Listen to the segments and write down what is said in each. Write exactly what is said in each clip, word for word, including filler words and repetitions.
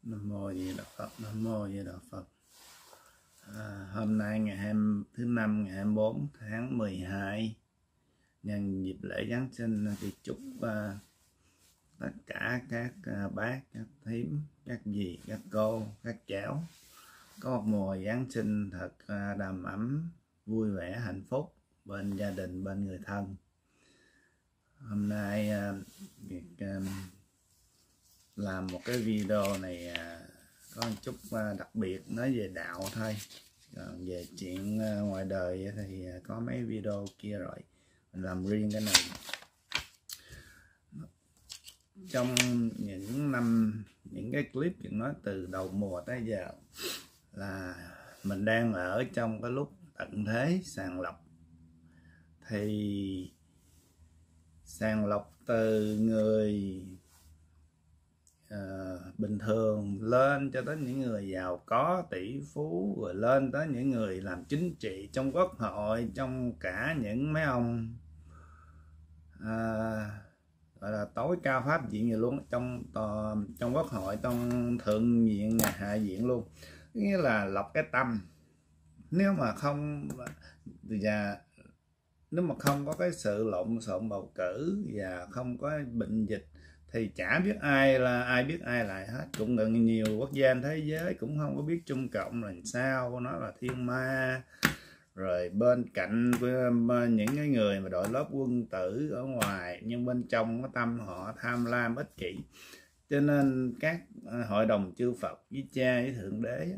Nam mô A Di Đà Phật. Nam mô A Di Đà Phật. À, hôm nay ngày hai thứ năm ngày hai mươi bốn tháng mười hai, nhân dịp lễ Giáng sinh thì chúc uh, tất cả các uh, bác, các thím, các dì, các cô, các cháu có một mùa Giáng sinh thật uh, đầm ấm, vui vẻ, hạnh phúc bên gia đình, bên người thân. Hôm nay uh, việc uh, làm một cái video này uh, có một chút uh, đặc biệt, nói về đạo thôi. Còn về chuyện uh, ngoài đời thì uh, có mấy video kia rồi, mình làm riêng cái này. Trong những năm, những cái clip chuyện nói từ đầu mùa tới giờ là mình đang ở trong cái lúc tận thế sàng lọc. Thì sàng lọc từ người uh, bình thường lên cho tới những người giàu có, tỷ phú, rồi lên tới những người làm chính trị trong quốc hội, trong cả những mấy ông uh, gọi là tối cao pháp viện gì luôn, trong tòa, trong quốc hội, trong thượng viện, hạ viện luôn. Nghĩa là lọc cái tâm. Nếu mà không và nếu mà không có cái sự lộn xộn bầu cử và không có bệnh dịch thì chả biết ai là ai biết ai lại hết. Cũng gần nhiều quốc gia thế giới cũng không có biết Trung Cộng là sao, nó là thiên ma. Rồi bên cạnh những cái người mà đội lớp quân tử ở ngoài, nhưng bên trong cái tâm họ tham lam ích kỷ. Cho nên các hội đồng chư Phật với cha với thượng đế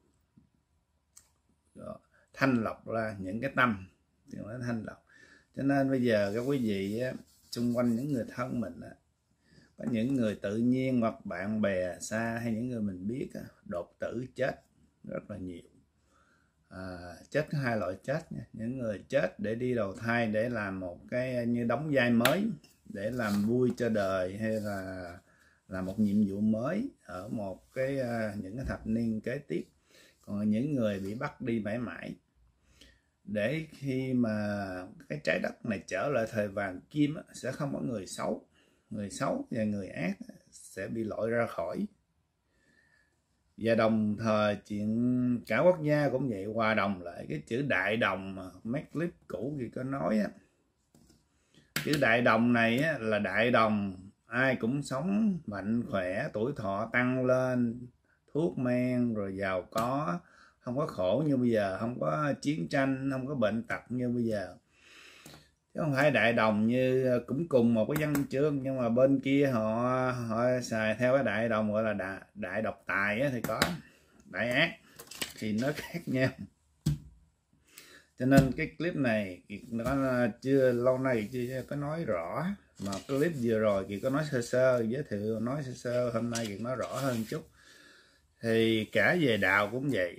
thanh lọc ra những cái tâm, thanh lọc. Cho nên bây giờ các quý vị xung quanh những người thân mình, có những người tự nhiên hoặc bạn bè xa hay những người mình biết đột tử chết rất là nhiều. À, chết có hai loại chết nha. Những người chết để đi đầu thai, để làm một cái như đóng vai mới, để làm vui cho đời, hay là làm một nhiệm vụ mới ở một cái những cái thập niên kế tiếp. Còn những người bị bắt đi mãi mãi, để khi mà cái trái đất này trở lại thời vàng kim sẽ không có người xấu. Người xấu và người ác sẽ bị loại ra khỏi. Và đồng thời chuyện cả quốc gia cũng vậy, hòa đồng lại. Cái chữ đại đồng mà mấy clip cũ thì có nói á, chữ đại đồng này á, là đại đồng ai cũng sống mạnh khỏe, tuổi thọ tăng lên, thuốc men rồi giàu có, không có khổ như bây giờ, không có chiến tranh, không có bệnh tật như bây giờ. Chứ không phải đại đồng như cũng cùng một cái văn chương, nhưng mà bên kia họ họ xài theo cái đại đồng gọi là đại, đại độc tài á, thì có đại ác thì nó khác nhau. Cho nên cái clip này nó chưa lâu nay chưa có nói rõ, mà clip vừa rồi thì có nói sơ sơ, giới thiệu nói sơ sơ, hôm nay thì nói rõ hơn chút. Thì cả về đạo cũng vậy.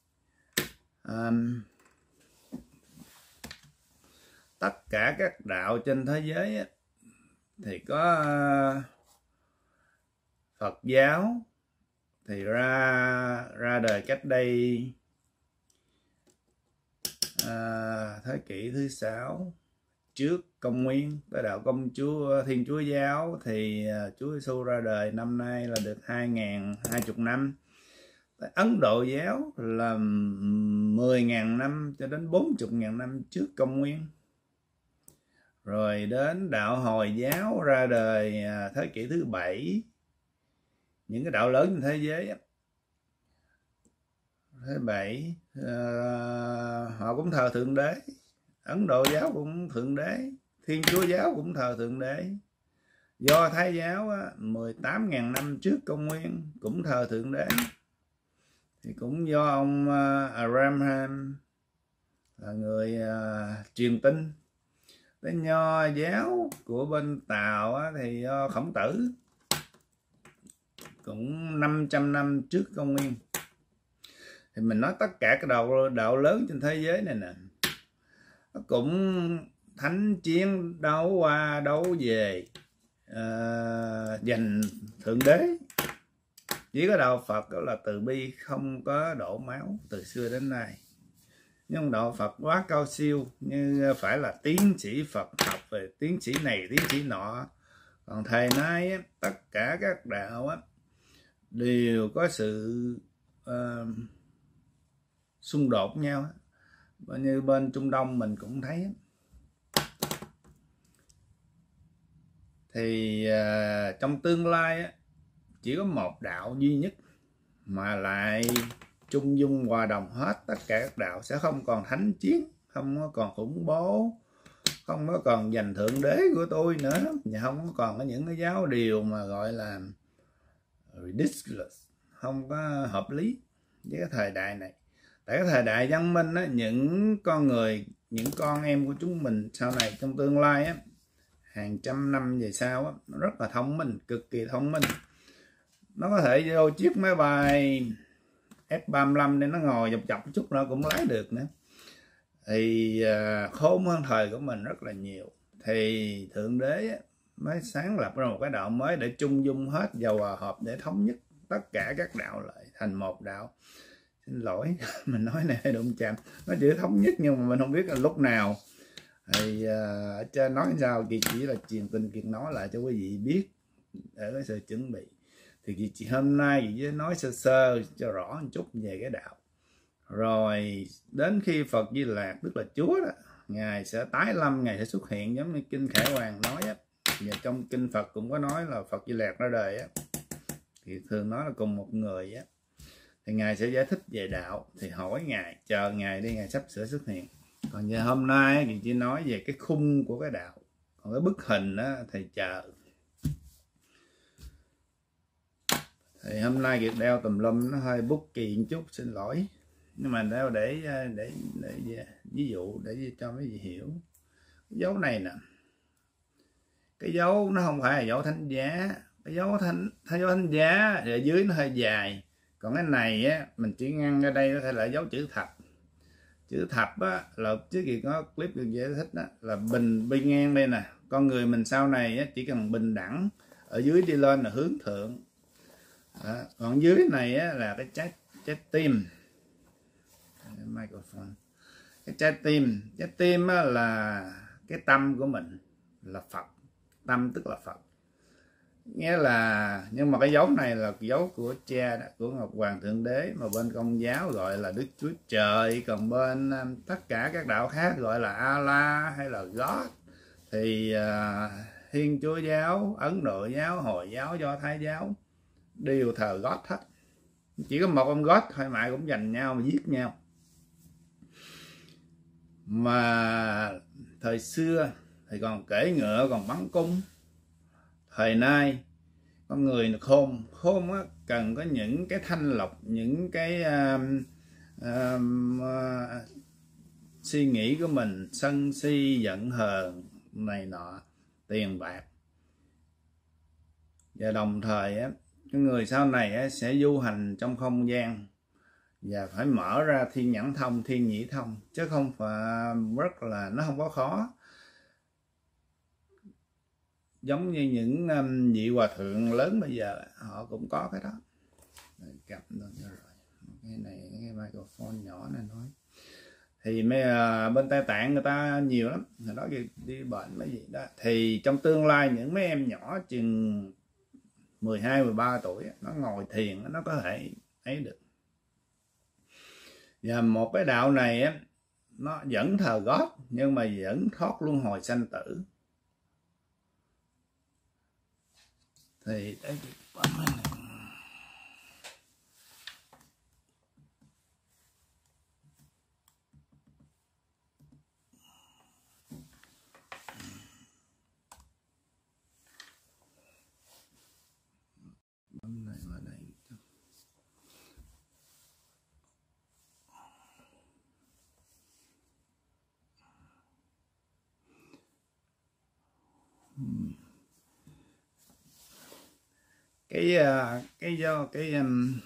Um, tất cả các đạo trên thế giới á, thì có uh, Phật giáo thì ra ra đời cách đây uh, thế kỷ thứ sáu trước công nguyên. Tới đạo Công chúa Thiên Chúa giáo thì uh, Chúa Giêsu ra đời năm nay là được hai nghìn hai mươi năm. Ấn Độ giáo là mười nghìn năm cho đến bốn mươi nghìn năm trước công nguyên. Rồi đến đạo Hồi giáo ra đời thế kỷ thứ bảy. Những cái đạo lớn trên thế giới thứ bảy uh, họ cũng thờ Thượng Đế. Ấn Độ giáo cũng Thượng Đế, Thiên Chúa giáo cũng thờ Thượng Đế. Do Thái giáo mười tám nghìn năm trước công nguyên cũng thờ Thượng Đế. Thì cũng do ông uh, Abraham là người uh, truyền tin. Cái Nho giáo của bên Tàu á, thì do Khổng Tử cũng năm trăm năm trước công nguyên. Thì mình nói tất cả các đạo đạo lớn trên thế giới này nè, nó cũng thánh chiến đấu qua đấu về uh, giành Thượng Đế. Chỉ có đạo Phật đó là từ bi, không có đổ máu từ xưa đến nay. Nhưng đạo Phật quá cao siêu, như phải là tiến sĩ Phật học về tiến sĩ này tiến sĩ nọ. Còn thời nay tất cả các đạo đều có sự uh, xung đột với nhau. Như bên Trung Đông mình cũng thấy. Thì uh, trong tương lai á, chỉ có một đạo duy nhất mà lại chung dung hòa đồng hết tất cả các đạo, sẽ không còn thánh chiến, không có còn khủng bố, không có còn giành thượng đế của tôi nữa, và không có còn có những cái giáo điều mà gọi là ridiculous, không có hợp lý với cái thời đại này. Tại cái thời đại văn minh á, những con người, những con em của chúng mình sau này trong tương lai á, hàng trăm năm về sau á, nó rất là thông minh, cực kỳ thông minh. Nó có thể vô chiếc máy bay F ba mươi lăm nên nó ngồi dọc dọc chút nó cũng lái được nữa. Thì uh, khôn hơn thời của mình rất là nhiều. Thì Thượng Đế á, mới sáng lập ra một cái đạo mới để chung dung hết và hòa hợp, để thống nhất tất cả các đạo lại thành một đạo. Xin lỗi mình nói này hơi đụng chạm, nó chữ thống nhất nhưng mà mình không biết là lúc nào. Thì ở uh, trên nói sao Kiệt chỉ là truyền tin, Kiệt nói lại cho quý vị biết để có sự chuẩn bị. Thì Kiệt chỉ hôm nay Kiệt chỉ nói sơ sơ cho rõ một chút về cái đạo. Rồi đến khi Phật Di Lạc tức là Chúa đó, Ngài sẽ tái lâm, Ngài sẽ xuất hiện giống như kinh Khải Hoàn nói á. Và trong kinh Phật cũng có nói là Phật Di Lạc ra đời á, thì thường nói là cùng một người á. Thì Ngài sẽ giải thích về đạo, thì hỏi Ngài, chờ Ngài đi, Ngài sắp sửa xuất hiện. Còn giờ hôm nay thì chỉ nói về cái khung của cái đạo, còn cái bức hình đó thì chờ. Thì hôm nay Kiệt đeo tùm lum nó hơi bút kỳ một chút, xin lỗi, nhưng mà đeo để để để, để ví dụ để cho mấy vị hiểu. Cái dấu này nè, cái dấu nó không phải là dấu thánh giá. Cái dấu thánh cái dấu thánh giá thì ở dưới nó hơi dài, còn cái này á mình chỉ ngăn ở đây có thể là dấu chữ thập. Chữ thập á là trước kia có clip được giải thích đó, là bình bi ngang đây nè. Con người mình sau này á, chỉ cần bình đẳng, ở dưới đi lên là hướng thượng. Đó. Còn dưới này á, là cái trái trái tim. Microphone. Cái trái tim, trái tim á, là cái tâm của mình, là Phật. Tâm tức là Phật. Nghĩa là, nhưng mà cái dấu này là dấu của cha đó, của Ngọc Hoàng Thượng Đế, mà bên Công giáo gọi là Đức Chúa Trời, còn bên um, tất cả các đạo khác gọi là Allah hay là God. Thì uh, Thiên Chúa giáo, Ấn Độ giáo, Hồi giáo, Do Thái giáo đều thờ God hết. Chỉ có một ông God thôi mà cũng giành nhau mà giết nhau. Mà thời xưa thì còn cưỡi ngựa, còn bắn cung. Thời nay con người khôn khôn á, cần có những cái thanh lọc, những cái uh, uh, uh, suy nghĩ của mình, sân si giận hờn này nọ, tiền bạc. Và đồng thời á, cái người sau này á, sẽ du hành trong không gian và phải mở ra thiên nhãn thông, thiên nhĩ thông, chứ không phải rất là, nó không có khó. Giống như những um, vị hòa thượng lớn bây giờ họ cũng có cái đó. Cầm rồi. Cái này cái microphone nhỏ này nói. Thì mấy uh, bên Tây Tạng người ta nhiều lắm, người đó đi, đi bệnh mấy gì đó. Thì trong tương lai những mấy em nhỏ chừng mười hai mười ba tuổi nó ngồi thiền nó có thể ấy được. Và một cái đạo này á, nó vẫn thờ God nhưng mà vẫn thoát luân hồi sanh tử. Thì đấy, bấm này vào đây. Cái cái do cái um,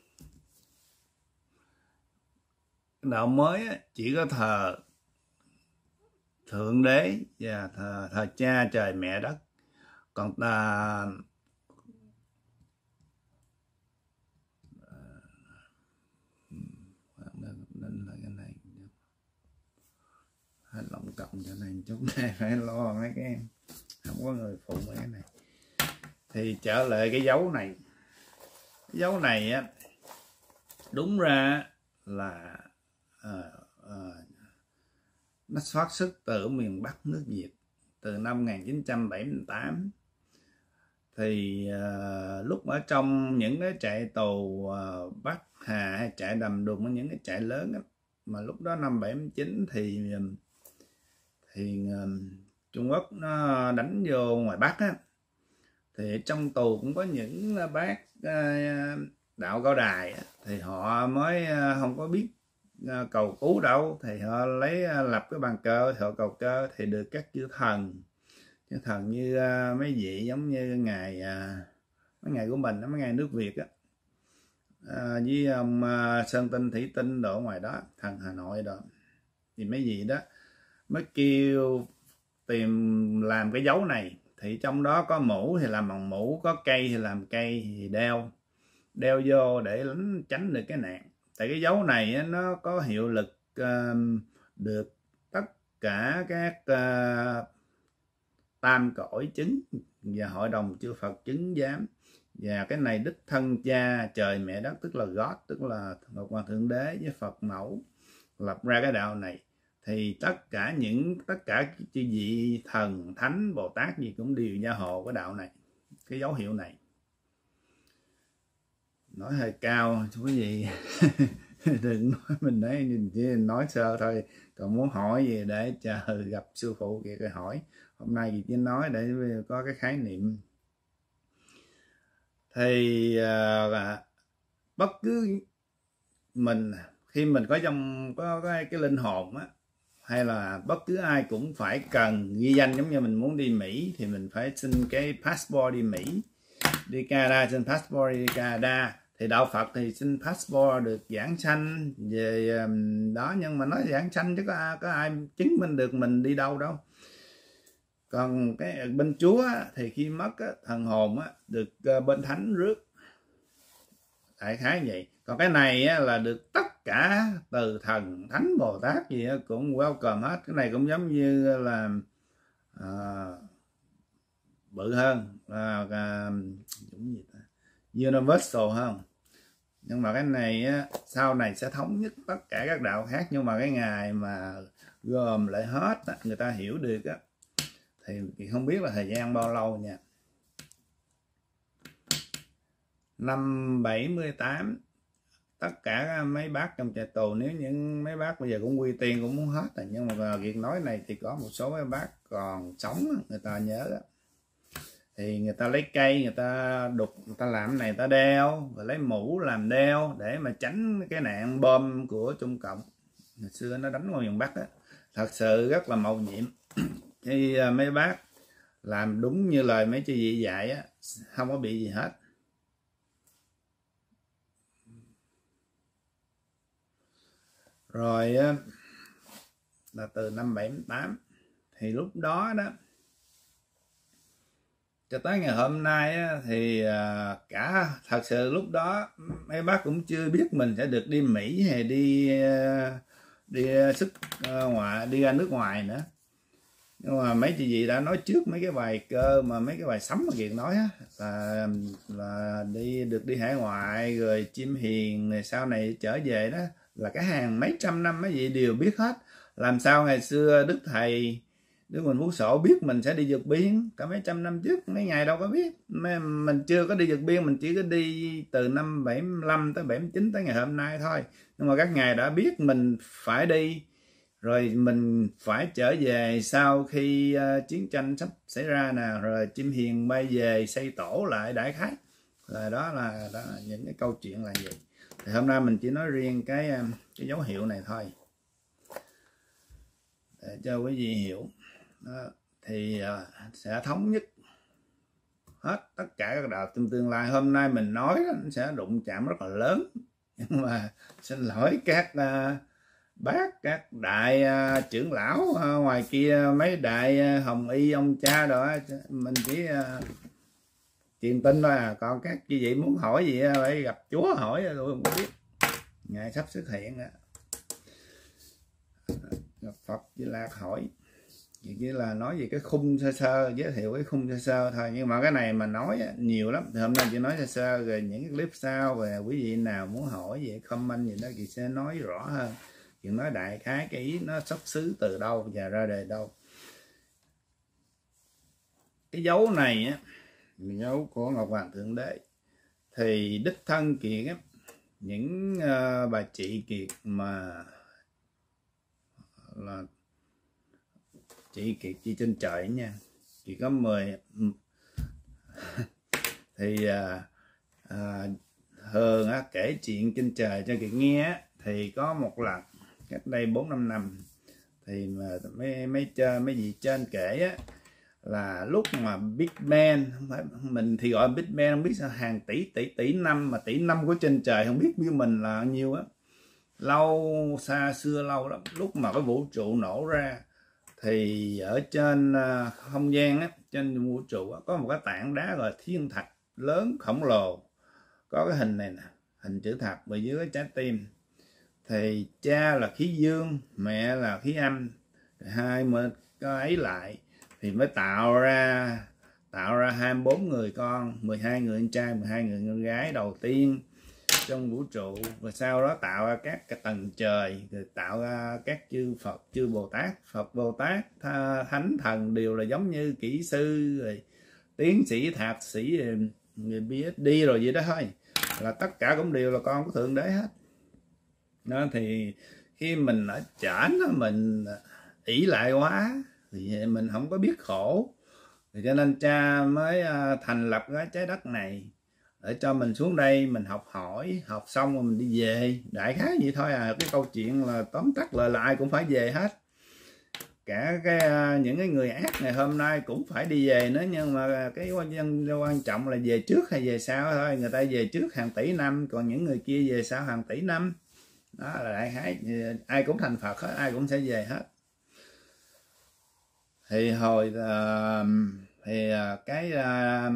đạo mới á, chỉ có thờ Thượng Đế và thờ, thờ Cha Trời Mẹ Đất. Còn ta nên là cái này hơi lộng cộng cho này chúng ta phải lo mấy cái em, không có người phụ mấy cái này. Thì trở lại cái dấu này, Cái dấu này á, đúng ra là à, à, nó xuất xuất từ miền Bắc nước Việt từ năm một nghìn chín trăm bảy mươi tám. Thì à, lúc ở trong những cái trại tù à, Bắc Hà hay trại Đầm Đùng, những cái trại lớn á, mà lúc đó năm bảy mươi chín thì thì uh, Trung Quốc nó đánh vô ngoài Bắc á, thì trong tù cũng có những bác uh, đạo Cao Đài á, thì họ mới uh, không có biết uh, cầu cứu đâu, thì họ lấy uh, lập cái bàn cờ, họ cầu cơ thì được các chư thần, chư thần như uh, mấy vị giống như ngài uh, mấy ngài của mình, mấy ngài nước Việt á, uh, với ông uh, Sơn Tinh Thủy Tinh độ ngoài đó, thần Hà Nội đó, thì mấy vị đó mới kêu tìm làm cái dấu này. Thì trong đó có mũ thì làm bằng mũ, có cây thì làm cây thì đeo đeo vô để lánh tránh được cái nạn. Tại cái dấu này nó có hiệu lực uh, được tất cả các uh, tam cõi chứng và hội đồng chư Phật chứng giám, và cái này đích thân cha trời mẹ đất, tức là God, tức là Ngọc Hoàng Thượng Đế với Phật mẫu lập ra cái đạo này. Thì tất cả những tất cả chư vị thần thánh Bồ Tát gì cũng đều gia hộ cái đạo này, cái dấu hiệu này. Nói hơi cao quý vị đừng nói mình đấy, chỉ nói sơ thôi, còn muốn hỏi gì để chờ gặp sư phụ kia rồi hỏi. Hôm nay thì chỉ nói để có cái khái niệm. Thì uh, bất cứ mình khi mình có trong có cái, cái linh hồn á, hay là bất cứ ai cũng phải cần ghi danh. Giống như mình muốn đi Mỹ thì mình phải xin cái passport đi Mỹ, đi Canada xin passport đi Canada. Thì đạo Phật thì xin passport được giảng sanh về đó, nhưng mà nói giảng sanh chứ có, có ai chứng minh được mình đi đâu đâu. Còn cái bên Chúa thì khi mất thần hồn được bên Thánh rước, đại khái vậy. Còn cái này là được tất cả từ thần thánh Bồ Tát gì cũng welcome hết. Cái này cũng giống như là à, bự hơn à, à, gì ta? Universal hơn. Nhưng mà cái này á, sau này sẽ thống nhất tất cả các đạo khác. Nhưng mà cái ngày mà gồm lại hết á, người ta hiểu được á, thì, thì không biết là thời gian bao lâu nha. Năm bảy mươi tám, tất cả mấy bác trong trại tù, nếu những mấy bác bây giờ cũng quy tiên cũng muốn hết rồi, nhưng mà việc nói này thì có một số mấy bác còn sống, người ta nhớ đó. Thì người ta lấy cây, người ta đục, người ta làm cái này, người ta đeo, rồi lấy mũ làm đeo để mà tránh cái nạn bom của Trung Cộng. Hồi xưa nó đánh vào miền Bắc á, thật sự rất là mầu nhiệm. Khi mấy bác làm đúng như lời mấy chư vị dạy á, không có bị gì hết. Rồi là từ năm bảy mươi tám, thì lúc đó đó cho tới ngày hôm nay á, thì cả thật sự lúc đó mấy bác cũng chưa biết mình sẽ được đi Mỹ hay đi đi sức ngoại, đi ra nước ngoài nữa. Nhưng mà mấy chị gì đã nói trước mấy cái bài cơ mà mấy cái bài sấm mà Kiệt nói á, là là đi được đi hải ngoại rồi chim hiền rồi sau này trở về đó, là cái hàng mấy trăm năm mấy vị đều biết hết. Làm sao ngày xưa Đức Thầy Đức Huỳnh Phú Sổ biết mình sẽ đi vượt biên cả mấy trăm năm trước, mấy ngày đâu có biết. Mình chưa có đi vượt biên, mình chỉ có đi từ năm bảy mươi lăm tới bảy mươi chín tới ngày hôm nay thôi. Nhưng mà các ngài đã biết mình phải đi, rồi mình phải trở về sau khi uh, chiến tranh sắp xảy ra nè, rồi chim hiền bay về xây tổ lại đại khái. Rồi đó là, đó là những cái câu chuyện là gì. Thì hôm nay mình chỉ nói riêng cái cái dấu hiệu này thôi để cho quý vị hiểu. Đó, thì uh, sẽ thống nhất hết tất cả các đạo trong tương lai. Hôm nay mình nói đó, nó sẽ đụng chạm rất là lớn, nhưng mà xin lỗi các uh, bác, các đại uh, trưởng lão uh, ngoài kia, mấy đại uh, Hồng Y ông cha đó, mình chỉ uh, truyền tin thôi à. Còn các chị vị muốn hỏi gì phải gặp Chúa hỏi, tôi không có biết. Ngài sắp xuất hiện á, gặp Phật với Lạc hỏi. chỉ là nói về cái khung sơ sơ, giới thiệu cái khung sơ sơ thôi, nhưng mà cái này mà nói nhiều lắm thì hôm nay chỉ nói sơ sơ, rồi những cái clip sau về quý vị nào muốn hỏi về comment gì đó chị sẽ nói rõ hơn, chị nói đại khái cái ý nó xuất xứ từ đâu và ra đời đâu. Cái dấu này á, dấu của Ngọc Hoàng Thượng Đế thì đích thân Kiệt á, những uh, bà chị Kiệt mà là chị Kiệt chị trên trời nha, chị có mười thì à, à, thường á, kể chuyện trên trời cho Kiệt nghe á, thì có một lần cách đây bốn năm năm thì mà mấy mấy mấy vị trên kể á, là lúc mà Big Bang, không phải mình thì gọi Big Bang, không biết sao hàng tỷ tỷ tỷ năm, mà tỷ năm của trên trời không biết như mình là bao nhiêu á, lâu xa xưa lâu lắm, lúc mà cái vũ trụ nổ ra thì ở trên uh, không gian á, trên vũ trụ á, có một cái tảng đá gọi là thiên thạch lớn khổng lồ, có cái hình này nè, hình chữ thập và dưới cái trái tim, thì cha là khí dương, mẹ là khí âm, hai mà có ấy lại thì mới tạo ra tạo ra hai mươi bốn người con, mười hai người con trai, mười hai người con gái đầu tiên trong vũ trụ, và sau đó tạo ra các cái tầng trời, rồi tạo ra các chư Phật, chư Bồ Tát, Phật Bồ Tát, thánh thần đều là giống như kỹ sư, rồi tiến sĩ, thạc sĩ, người ph đê rồi gì đó thôi, là tất cả cũng đều là con của Thượng Đế hết. Đó thì khi mình ở trển mình ỷ lại quá thì mình không có biết khổ, thì cho nên cha mới thành lập cái trái đất này để cho mình xuống đây mình học hỏi, học xong rồi mình đi về, đại khái vậy thôi à. Cái câu chuyện là tóm tắt lại là ai cũng phải về hết, cả cái những cái người ác ngày hôm nay cũng phải đi về nữa, nhưng mà cái quan, quan trọng là về trước hay về sau thôi. Người ta về trước hàng tỷ năm, còn những người kia về sau hàng tỷ năm. Đó là đại khái, ai cũng thành Phật hết, ai cũng sẽ về hết. Thì hồi uh, thì uh, cái uh,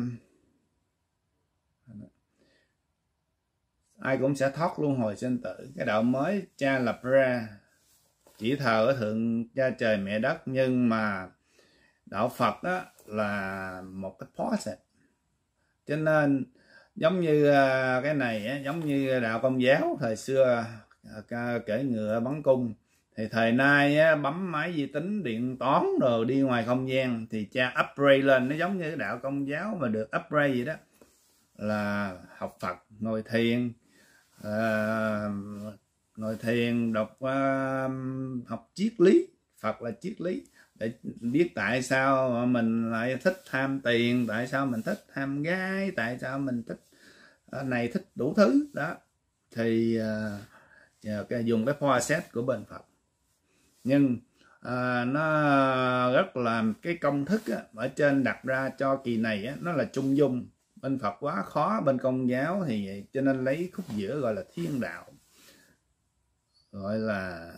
ai cũng sẽ thoát luân hồi sinh tử. Cái đạo mới cha lập ra chỉ thờ ở thượng cha trời mẹ đất, nhưng mà đạo Phật đó là một cái process, cho nên giống như cái này giống như đạo Công giáo thời xưa kể ngựa bắn cung, thì thời nay bấm máy vi tính điện toán rồi đi ngoài không gian, thì cha upgrade lên, nó giống như đạo Công giáo mà được upgrade vậy đó, là học Phật, ngồi thiền, à, ngồi thiền đọc uh, học triết lý. Phật là triết lý, để biết tại sao mình lại thích tham tiền, tại sao mình thích tham gái, tại sao mình thích uh, này thích đủ thứ đó, thì uh, dùng cái process của bên Phật. Nhưng uh, nó rất là cái công thức á, ở trên đặt ra cho kỳ này á, nó là trung dung. Bên Phật quá khó, bên Công giáo thì vậy, cho nên lấy khúc giữa gọi là thiên đạo, gọi là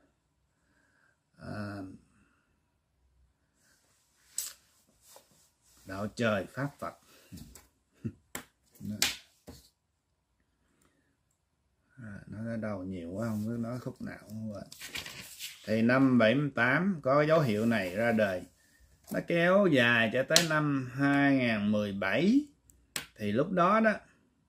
à, đạo trời pháp Phật. À, nói ở đâu nhiều quá không biết nói khúc nào không vậy. Thì năm bảy mươi tám có cái dấu hiệu này ra đời, nó kéo dài cho tới năm hai nghìn không trăm mười bảy. Thì lúc đó đó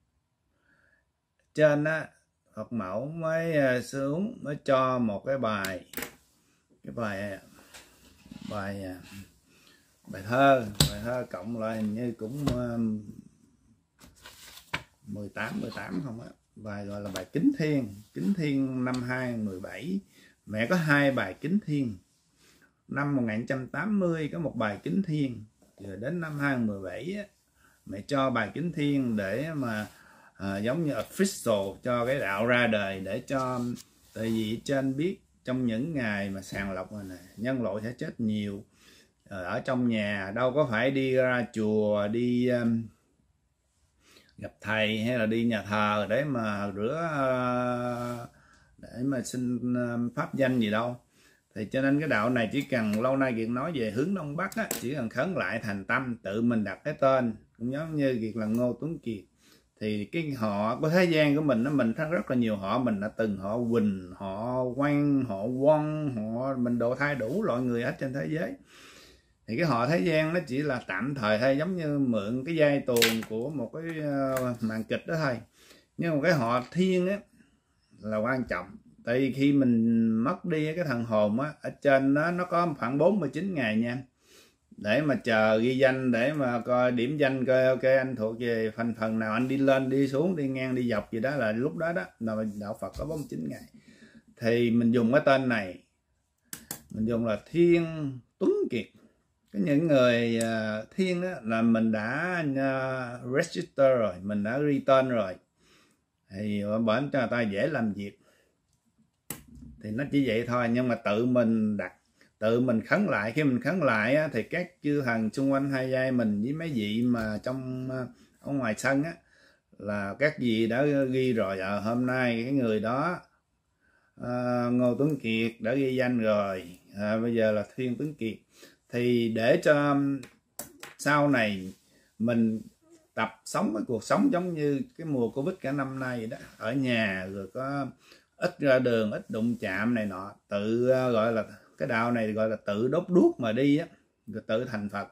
trên đó Phật mẫu mới xuống, mới cho một cái bài cái bài bài bài thơ bài thơ cộng lại hình như cũng mười tám mười tám không á, bài gọi là bài Kính Thiên. Kính Thiên năm hai nghìn không trăm mười bảy. Mẹ có hai bài Kính Thiên. Năm một nghìn chín trăm tám mươi có một bài Kính Thiên, rồi đến năm hai nghìn không trăm mười bảy á, mẹ cho bài Kính Thiên để mà à, giống như official cho cái đạo ra đời, để cho, tại vì trên biết trong những ngày mà sàng lọc này, này nhân loại sẽ chết nhiều ở trong nhà, đâu có phải đi ra chùa, đi um, gặp thầy hay là đi nhà thờ để mà rửa uh, để mà xin uh, pháp danh gì đâu. Thì cho nên cái đạo này chỉ cần, lâu nay Kiệt nói về hướng Đông Bắc á, chỉ cần khấn lại thành tâm, tự mình đặt cái tên, cũng giống như Kiệt là Ngô Tuấn Kiệt, Thì cái họ của thế gian của mình nó mình thấy rất là nhiều họ, mình đã từng họ Quỳnh, họ Quang, họ Quang, họ mình độ thay đủ loại người hết trên thế giới. Thì cái họ thế gian nó chỉ là tạm thời thôi, giống như mượn cái giai tuồng của một cái uh, màn kịch đó thôi. Nhưng mà cái họ thiên á là quan trọng. Tại vì khi mình mất đi cái thần hồn á, ở trên đó nó có khoảng bốn mươi chín ngày nha, để mà chờ ghi danh, để mà coi điểm danh coi ok anh thuộc về thành phần nào, anh đi lên đi xuống đi ngang đi dọc gì đó, là lúc đó đó là đạo Phật có bốn mươi chín ngày. Thì mình dùng cái tên này, mình dùng là Thiên Tuấn Kiệt. Cái những người uh, thiên đó là mình đã uh, register rồi, mình đã ghi tên rồi, thì bởi cho người ta dễ làm việc. Thì nó chỉ vậy thôi, nhưng mà tự mình đặt, tự mình khấn lại. Khi mình khấn lại á, thì các chư thần xung quanh hai vai mình với mấy vị mà trong ở ngoài sân á, là các vị đã ghi rồi, à, hôm nay cái người đó à, Ngô Tuấn Kiệt đã ghi danh rồi, à, bây giờ là Thiên Tuấn Kiệt. Thì để cho sau này mình tập sống cái cuộc sống giống như cái mùa Covid cả năm nay đó, ở nhà rồi có ít ra đường, ít đụng chạm này nọ, tự uh, gọi là cái đạo này gọi là tự đốt đuốc mà đi á, rồi tự thành Phật.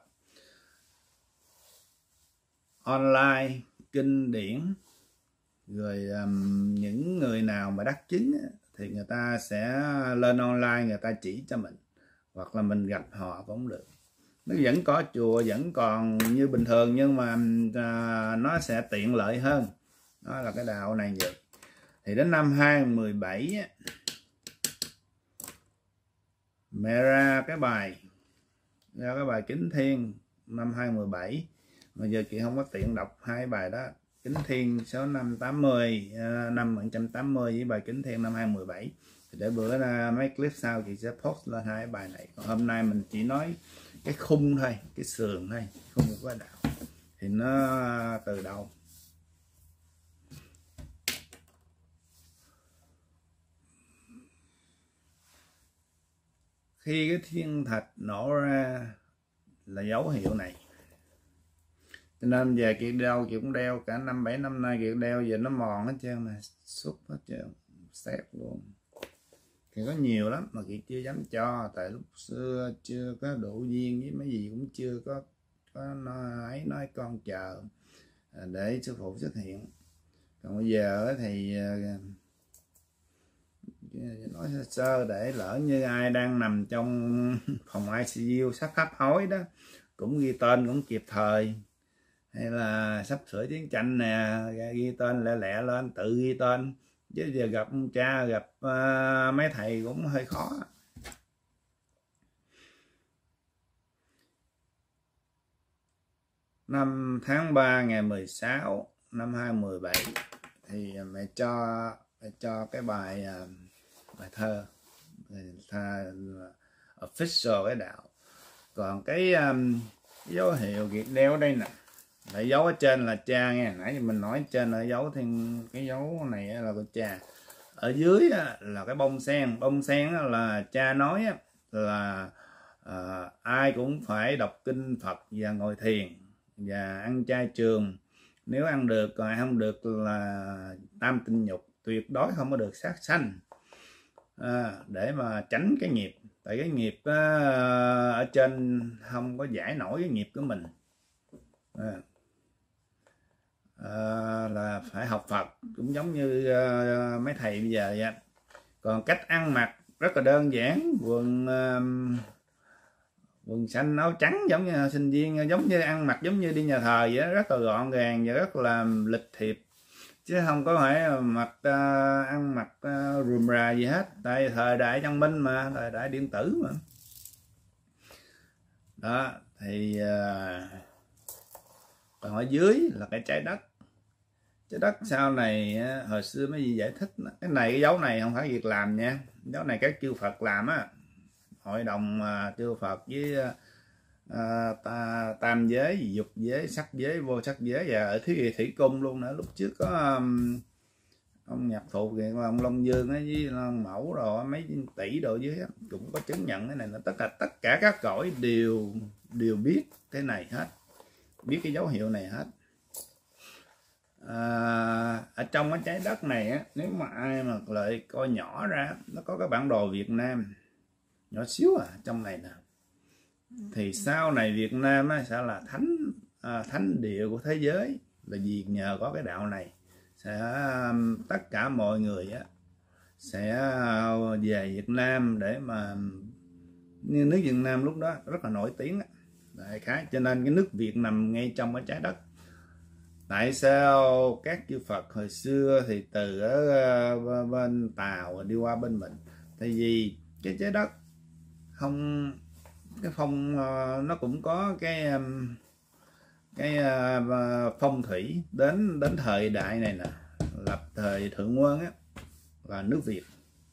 Online kinh điển rồi um, những người nào mà đắc chứng á, thì người ta sẽ lên online người ta chỉ cho mình, hoặc là mình gặp họ cũng được. Nó vẫn có chùa vẫn còn như bình thường, nhưng mà uh, nó sẽ tiện lợi hơn. Đó là cái đạo này vậy. Thì đến năm hai không một bảy á, mẹ ra cái bài ra cái bài Kính Thiên năm hai không một bảy, mà giờ chị không có tiện đọc hai bài đó. Kính Thiên số năm tám mươi năm một trăm tám mươi với bài Kính Thiên năm hai không một bảy. Thì để bữa ra mấy clip sau chị sẽ post lên hai bài này. Còn hôm nay mình chỉ nói cái khung thôi, cái sườn thôi, khung của cái đạo thì nó từ đâu. Khi cái thiên thạch nổ ra là dấu hiệu này, cho nên về Kiệt đeo chị cũng đeo cả năm bảy năm nay, Kiệt đeo giờ nó mòn hết trơn này, xúc hết trơn, xét luôn. Thì có nhiều lắm mà Kiệt chưa dám cho, tại lúc xưa chưa có đủ duyên với mấy gì, cũng chưa có có nói ấy nói con chờ để sư phụ xuất hiện. Còn bây giờ thì nói sơ để lỡ như ai đang nằm trong phòng i xê u sắp hấp hối đó, cũng ghi tên cũng kịp thời. Hay là sắp sửa chiến tranh nè, ghi tên lẹ lẹ lên, tự ghi tên, chứ giờ gặp ông cha gặp uh, mấy thầy cũng hơi khó. Năm tháng ba ngày mười sáu năm hai không một bảy thì mẹ cho mẹ cho cái bài uh, bài thơ thơ official cái đạo. Còn cái, um, cái dấu hiệu Kiệt đeo ở đây nè, lại dấu ở trên là cha nghe, nãy mình nói trên là dấu thêm cái dấu này là của cha. Ở dưới là cái bông sen, bông sen là cha nói là à, ai cũng phải đọc kinh Phật và ngồi thiền và ăn chay trường, nếu ăn được, còn ai không được là tam tinh nhục, tuyệt đối không có được sát sanh, à, để mà tránh cái nghiệp. Tại cái nghiệp á, ở trên không có giải nổi cái nghiệp của mình, à, à, là phải học Phật, cũng giống như à, mấy thầy bây giờ vậy. Còn cách ăn mặc rất là đơn giản, quần à, quần xanh áo trắng, giống như sinh viên, giống như ăn mặc giống như đi nhà thờ vậy đó, rất là gọn gàng và rất là lịch thiệp, chứ không có phải mặc uh, ăn mặc uh, rùm rà gì hết. Tại thời đại văn minh mà, thời đại điện tử mà. Đó thì uh, còn ở dưới là cái trái đất. Trái đất sau này uh, hồi xưa mấy gì giải thích cái này, cái dấu này không phải việc làm nha, dấu này các chư Phật làm á, hội đồng uh, chư Phật với uh, À, ta, tam giới, dục giới, sắc giới, vô sắc giới, và ở thế kỷ thủy cung luôn nữa. Lúc trước có um, ông Nhạc Thụ kìa, ông Long Dương ấy, với ông Mẫu rồi mấy tỷ độ dưới ấy, cũng có chứng nhận cái này. Là tất cả tất cả các cõi đều đều biết cái này hết, biết cái dấu hiệu này hết. À, trong cái trái đất này á, nếu mà ai mà lại coi nhỏ ra, nó có cái bản đồ Việt Nam nhỏ xíu à trong này nè, thì sau này Việt Nam á, sẽ là thánh à, thánh địa của thế giới, là vì nhờ có cái đạo này sẽ um, tất cả mọi người á sẽ về Việt Nam để mà như nước Việt Nam lúc đó rất là nổi tiếng á. Đại khái cho nên cái nước Việt nằm ngay trong cái trái đất. Tại sao các chư Phật hồi xưa thì từ ở bên Tàu đi qua bên mình? Tại vì cái trái đất không, cái phong nó cũng có cái cái phong thủy đến đến thời đại này nè, lập thời Thượng Quân á, là nước Việt.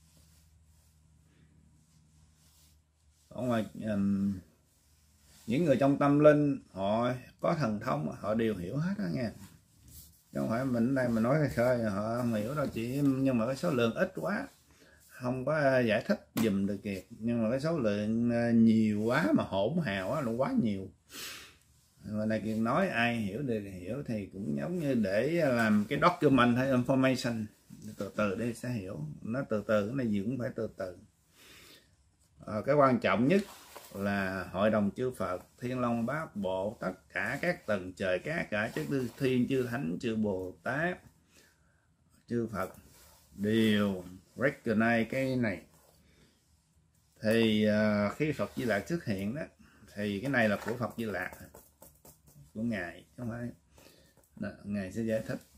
Ở ngoài um, những người trong tâm linh họ có thần thông, họ đều hiểu hết đó nghe, chứ không phải mình đây mà nói khơi họ không hiểu đâu chị, nhưng mà cái số lượng ít quá không có giải thích dùm được kìa, nhưng mà cái số lượng nhiều quá mà hỗn hào á, nó quá nhiều. Mà này Kiệt nói ai hiểu được hiểu thì cũng giống như để làm cái document hay information, từ từ đi sẽ hiểu, nó từ từ, cái này gì cũng phải từ từ. À, cái quan trọng nhất là hội đồng chư Phật, Thiên Long Bát Bộ, tất cả các tầng trời, các cả chư thiên, chư thánh, chư Bồ Tát, chư Phật đều recognize cái này. Thì uh, khi Phật Di Lạc xuất hiện đó, thì cái này là của Phật Di Lạc, của ngài, không phải đó, ngài sẽ giải thích.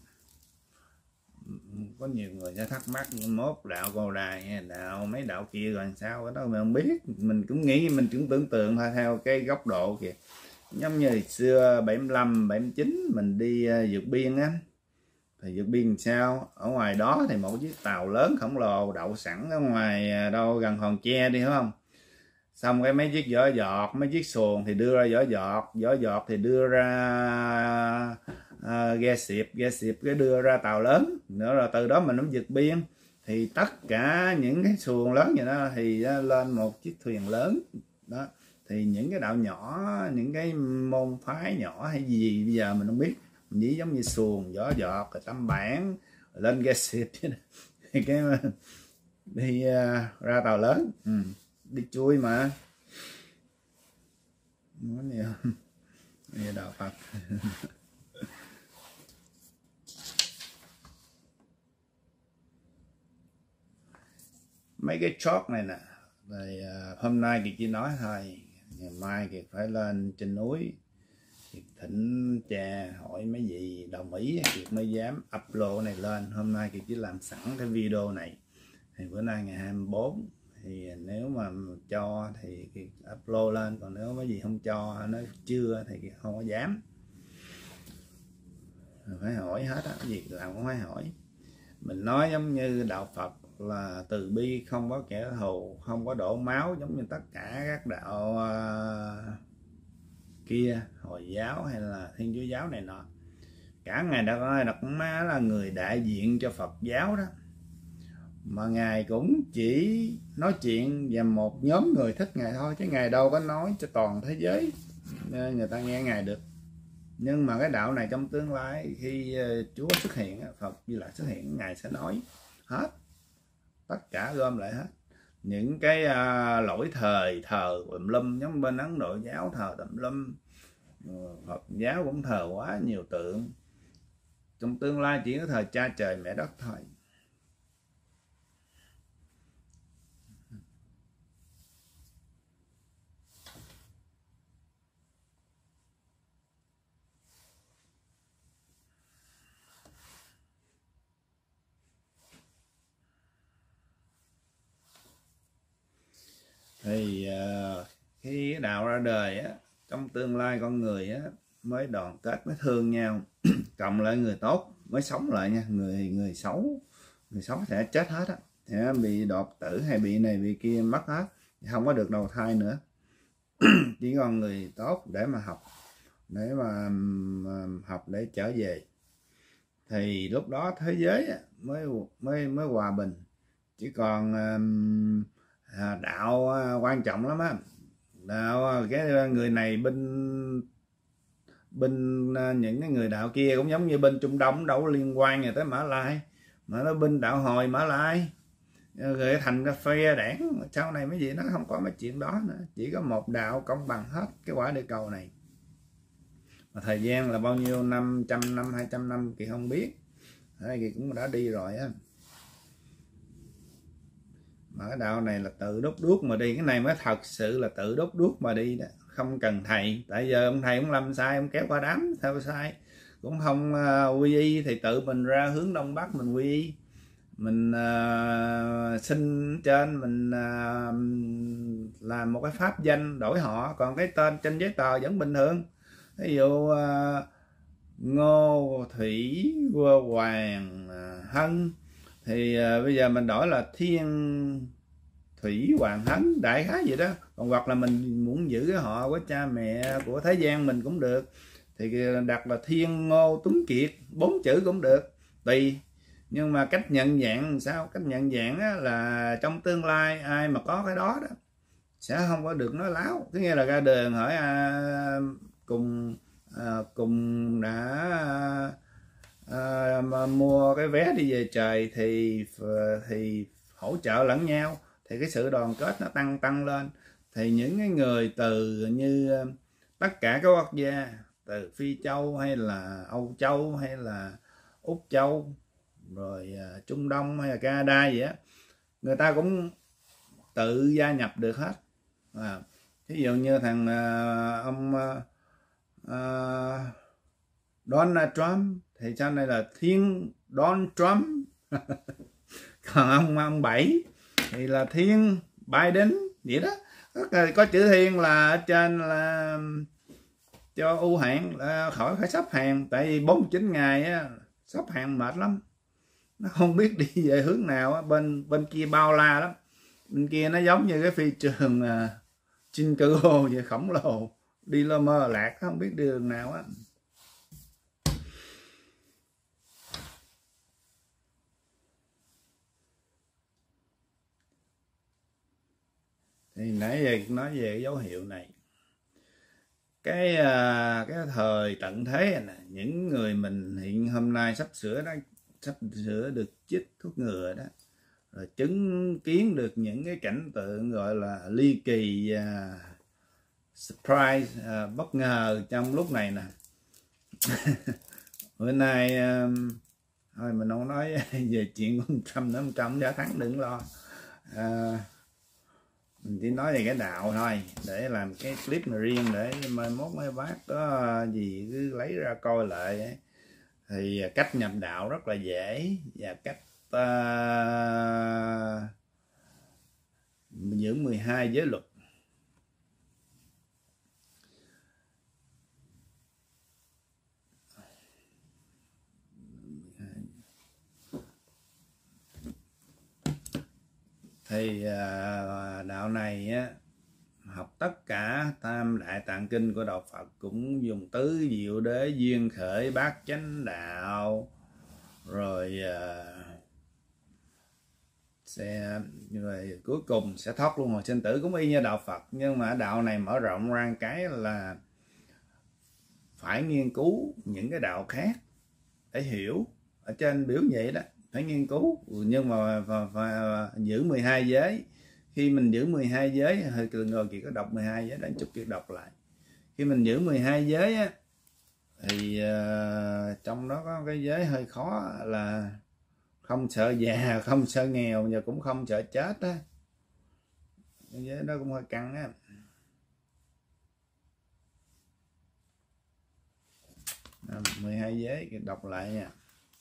Có nhiều người sẽ thắc mắc mốt đạo Cầu Đài hay đạo mấy đạo kia rồi sao, cái đó mình không biết, mình cũng nghĩ, mình cũng tưởng tượng thôi theo cái góc độ kìa. Giống như hồi xưa bảy lăm bảy chín mình đi vượt biên á, thì vượt biên sao, ở ngoài đó thì một chiếc tàu lớn khổng lồ đậu sẵn ở ngoài đâu gần Hòn Tre đi, đúng không? Xong cái mấy chiếc vỏ giọt, mấy chiếc xuồng thì đưa ra vỏ giọt, vỏ giọt thì đưa ra uh, ghe xịp, ghe xịp cái đưa ra tàu lớn nữa, rồi từ đó mình nó vượt biên. Thì tất cả những cái xuồng lớn vậy đó thì uh, lên một chiếc thuyền lớn đó. Thì những cái đạo nhỏ, những cái môn phái nhỏ hay gì bây giờ mình không biết, mình chỉ giống như xuồng, vỏ giọt, rồi tâm bản, rồi lên ghe xịp thì cái đi uh, ra tàu lớn. Ừ. Đi chui mà nói nhiều nhiều đạo Phật. Mấy cái chót này nè, rồi uh, hôm nay Kiệt chỉ nói thôi, ngày mai Kiệt phải lên trên núi, Kiệt thỉnh cha hỏi mấy gì đồng ý Kiệt mới dám upload này lên. Hôm nay Kiệt chỉ làm sẵn cái video này, thì bữa nay ngày hai mươi bốn, thì nếu mà cho thì upload lên, còn nếu có gì không cho, nó chưa thì không có dám. Phải hỏi hết á, gì làm cũng phải hỏi. Mình nói giống như đạo Phật là từ bi, không có kẻ thù, không có đổ máu, giống như tất cả các đạo uh, kia, Hồi giáo hay là Thiên Chúa giáo này nọ. Cả ngài Đạt Đạt Má là người đại diện cho Phật giáo đó, mà ngài cũng chỉ nói chuyện về một nhóm người thích ngài thôi, chứ ngài đâu có nói cho toàn thế giới nên người ta nghe ngài được. Nhưng mà cái đạo này trong tương lai khi Chúa xuất hiện, Phật Di Lạc xuất hiện, ngài sẽ nói hết, tất cả gom lại hết những cái uh, lỗi thời thờ tùm lum, giống bên Ấn Độ giáo thờ tùm lum, Phật giáo cũng thờ quá nhiều tượng. Trong tương lai chỉ có thờ cha trời mẹ đất thôi. Thì uh, khi cái đạo ra đời á, trong tương lai con người á mới đoàn kết, mới thương nhau, cộng lại người tốt mới sống lại nha. Người người xấu, người xấu sẽ chết hết á, sẽ bị đột tử hay bị này bị kia mất hết, không có được đầu thai nữa. Chỉ còn người tốt để mà học, để mà um, học để trở về, thì lúc đó thế giới á, mới mới mới hòa bình. Chỉ còn um, đạo quan trọng lắm á, đạo cái người này bên Bên những cái người đạo kia cũng giống như bên Trung Đông, đâu có liên quan gì tới Mã Lai, mà nó bên đạo Hồi Mã Lai rồi thành ra phe đảng. Sau này mấy gì nó không có mấy chuyện đó nữa, chỉ có một đạo công bằng hết cái quả địa cầu này. Mà thời gian là bao nhiêu năm, trăm năm, hai trăm năm thì không biết, thì cũng đã đi rồi á. Mà cái đạo này là tự đốt đuốc mà đi, cái này mới thật sự là tự đốt đuốc mà đi đó, không cần thầy. Tại giờ ông thầy cũng làm sai, ông kéo qua đám theo sai, cũng không uh, quy y, thì tự mình ra hướng Đông Bắc mình quy y, mình uh, xin trên mình uh, làm một cái pháp danh đổi họ, còn cái tên trên giấy tờ vẫn bình thường. Ví dụ uh, Ngô Thủy Vua Hoàng uh, Hân thì uh, bây giờ mình đổi là Thiên Thủy Hoàng Hân, đại khái vậy đó. Còn hoặc là mình muốn giữ cái họ của cha mẹ của thế gian mình cũng được, thì đặt là Thiên Ngô Tuấn Kiệt, bốn chữ cũng được, tùy. Nhưng mà cách nhận dạng sao? Cách nhận dạng á, là trong tương lai ai mà có cái đó đó sẽ không có được nói láo. Cái nghĩa là ra đường hỏi à, cùng à, cùng đã à, mà mua cái vé đi về trời thì thì hỗ trợ lẫn nhau, thì cái sự đoàn kết nó tăng tăng lên. Thì những cái người từ như tất cả các quốc gia, từ Phi Châu hay là Âu Châu hay là Úc Châu rồi uh, Trung Đông hay là Canada gì á, người ta cũng tự gia nhập được hết. À, ví dụ như thằng uh, ông uh, uh, Donald Trump thì sau này là Thiên Donald Trump. Còn ông ông Bảy thì là Thiên Biden vậy đó. Có chữ Thiên là ở trên là cho ưu hạn là khỏi phải sắp hàng, tại vì bốn mươi chín ngày á, sắp hàng mệt lắm, nó không biết đi về hướng nào á. Bên bên kia bao la lắm, bên kia nó giống như cái phi trường uh, Chicago vậy, khổng lồ, đi lơ mơ lạc không biết đi đường nào á. Thì nãy giờ nói về cái dấu hiệu này, cái uh, cái thời tận thế này, những người mình hiện hôm nay sắp sửa đó, sắp sửa được chích thuốc ngừa đó, rồi chứng kiến được những cái cảnh tượng gọi là ly kỳ, uh, surprise, uh, bất ngờ trong lúc này nè. Bữa nay uh, thôi mình không nói về chuyện của ông Trump nữa, ông Trump đã thắng đừng lo. Uh, mình chỉ nói về cái đạo thôi, để làm cái clip này riêng, để mai mốt mấy bác có gì cứ lấy ra coi lại ấy. Thì cách nhập đạo rất là dễ, và cách uh, giữ mười hai giới luật. Thì uh, đạo này á, học tất cả tam đại tạng kinh của đạo Phật, cũng dùng tứ diệu đế, duyên khởi, bát chánh đạo, rồi uh, sẽ rồi cuối cùng sẽ thoát luân hồi sinh tử, cũng y như đạo Phật. Nhưng mà đạo này mở rộng ra cái là phải nghiên cứu những cái đạo khác để hiểu. Ở trên biểu vậy đó, phải nghiên cứu. Nhưng mà và, và, giữ mười hai giới. Khi mình giữ mười hai giới, hơi ngồi chị có đọc mười hai giới, đánh chút kia đọc lại. Khi mình giữ mười hai giới á, thì uh, trong đó có cái giới hơi khó là không sợ già, không sợ nghèo, và cũng không sợ chết á. Cái giới đó cũng hơi căng á. mười hai giới đọc lại nha.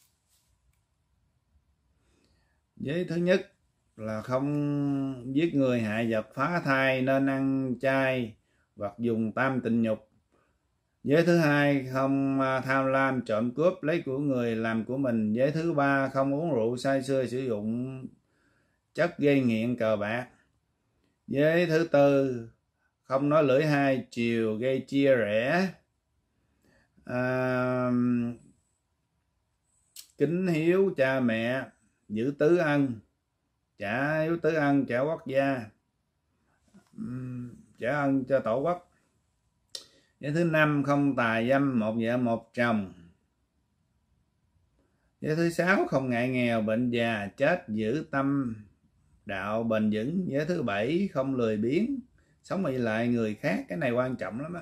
Giới thứ nhất là không giết người, hại vật, phá thai, nên ăn chay hoặc dùng tam tịnh nhục. Giới thứ hai không tham lam, trộm cướp, lấy của người làm của mình. Giới thứ ba không uống rượu say sưa, sử dụng chất gây nghiện, cờ bạc. Giới thứ tư không nói lưỡi hai chiều, gây chia rẽ. À, kính hiếu cha mẹ, giữ tứ ân, trả hiếu tứ ân, trả quốc gia, trả ân cho tổ quốc. Giới thứ năm không tà dâm, một vợ một chồng. Giới thứ sáu không ngại nghèo, bệnh già, chết, giữ tâm đạo bền vững. Giới thứ bảy không lười biếng, sống vì lại người khác. Cái này quan trọng lắm á.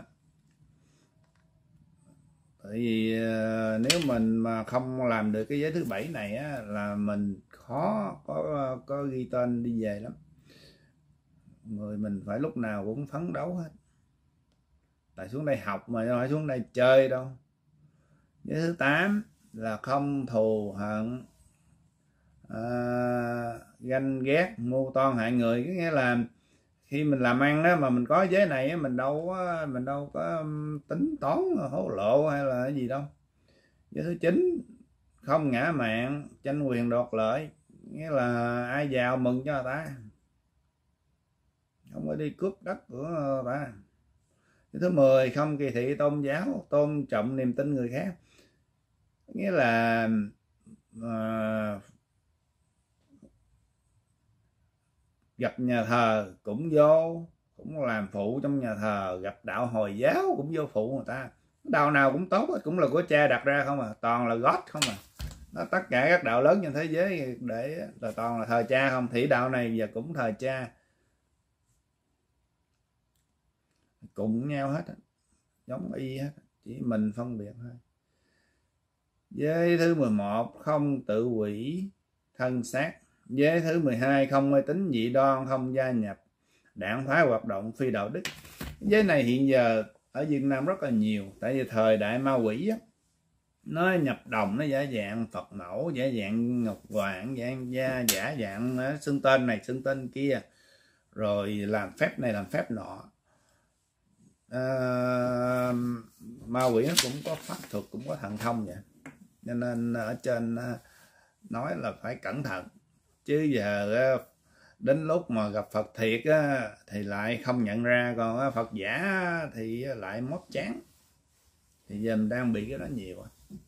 Tại vì nếu mình mà không làm được cái giới thứ bảy này á, là mình khó có có ghi tên đi về lắm. Người mình phải lúc nào cũng phấn đấu hết. Tại xuống đây học mà đâu phải xuống đây chơi đâu. Giới thứ tám là không thù hận, à, ganh ghét, mưu toan hại người. Có nghĩa là khi mình làm ăn đó mà mình có giới này, mình đâu có mình đâu có tính toán hối lộ hay là cái gì đâu. Giới thứ chín không ngã mạn, tranh quyền đoạt lợi. Nghĩa là ai giàu mừng cho người ta, không có đi cướp đất của người ta. Giới thứ mười không kỳ thị tôn giáo, tôn trọng niềm tin người khác. Nghĩa là uh, gặp nhà thờ cũng vô, cũng làm phụ trong nhà thờ. Gặp đạo Hồi giáo cũng vô phụ người ta. Đạo nào cũng tốt, cũng là của cha đặt ra không à, toàn là God không à. Nó tất cả các đạo lớn trên thế giới để là toàn là thờ cha không. Thì đạo này giờ cũng thờ cha, cùng nhau hết, giống y hết, chỉ mình phân biệt thôi. Giới thứ mười một không tự hủy thân xác. Giới thứ mười hai không mê tín dị đoan, không gia nhập đảng phái hoạt động phi đạo đức. Giới này hiện giờ ở Việt Nam rất là nhiều. Tại vì thời đại ma quỷ á, nó nhập đồng, nó giả dạng Phật mẫu, giả dạng Ngọc Hoàng, giả, giả, giả dạng xưng tên này xưng tên kia, rồi làm phép này làm phép nọ. À, ma quỷ nó cũng có pháp thuật, cũng có thần thông vậy. Cho nên ở trên nói là phải cẩn thận. Chứ giờ đến lúc mà gặp Phật thiệt á, thì lại không nhận ra, còn Phật giả thì lại mót chán. Thì giờ mình đang bị cái đó nhiều.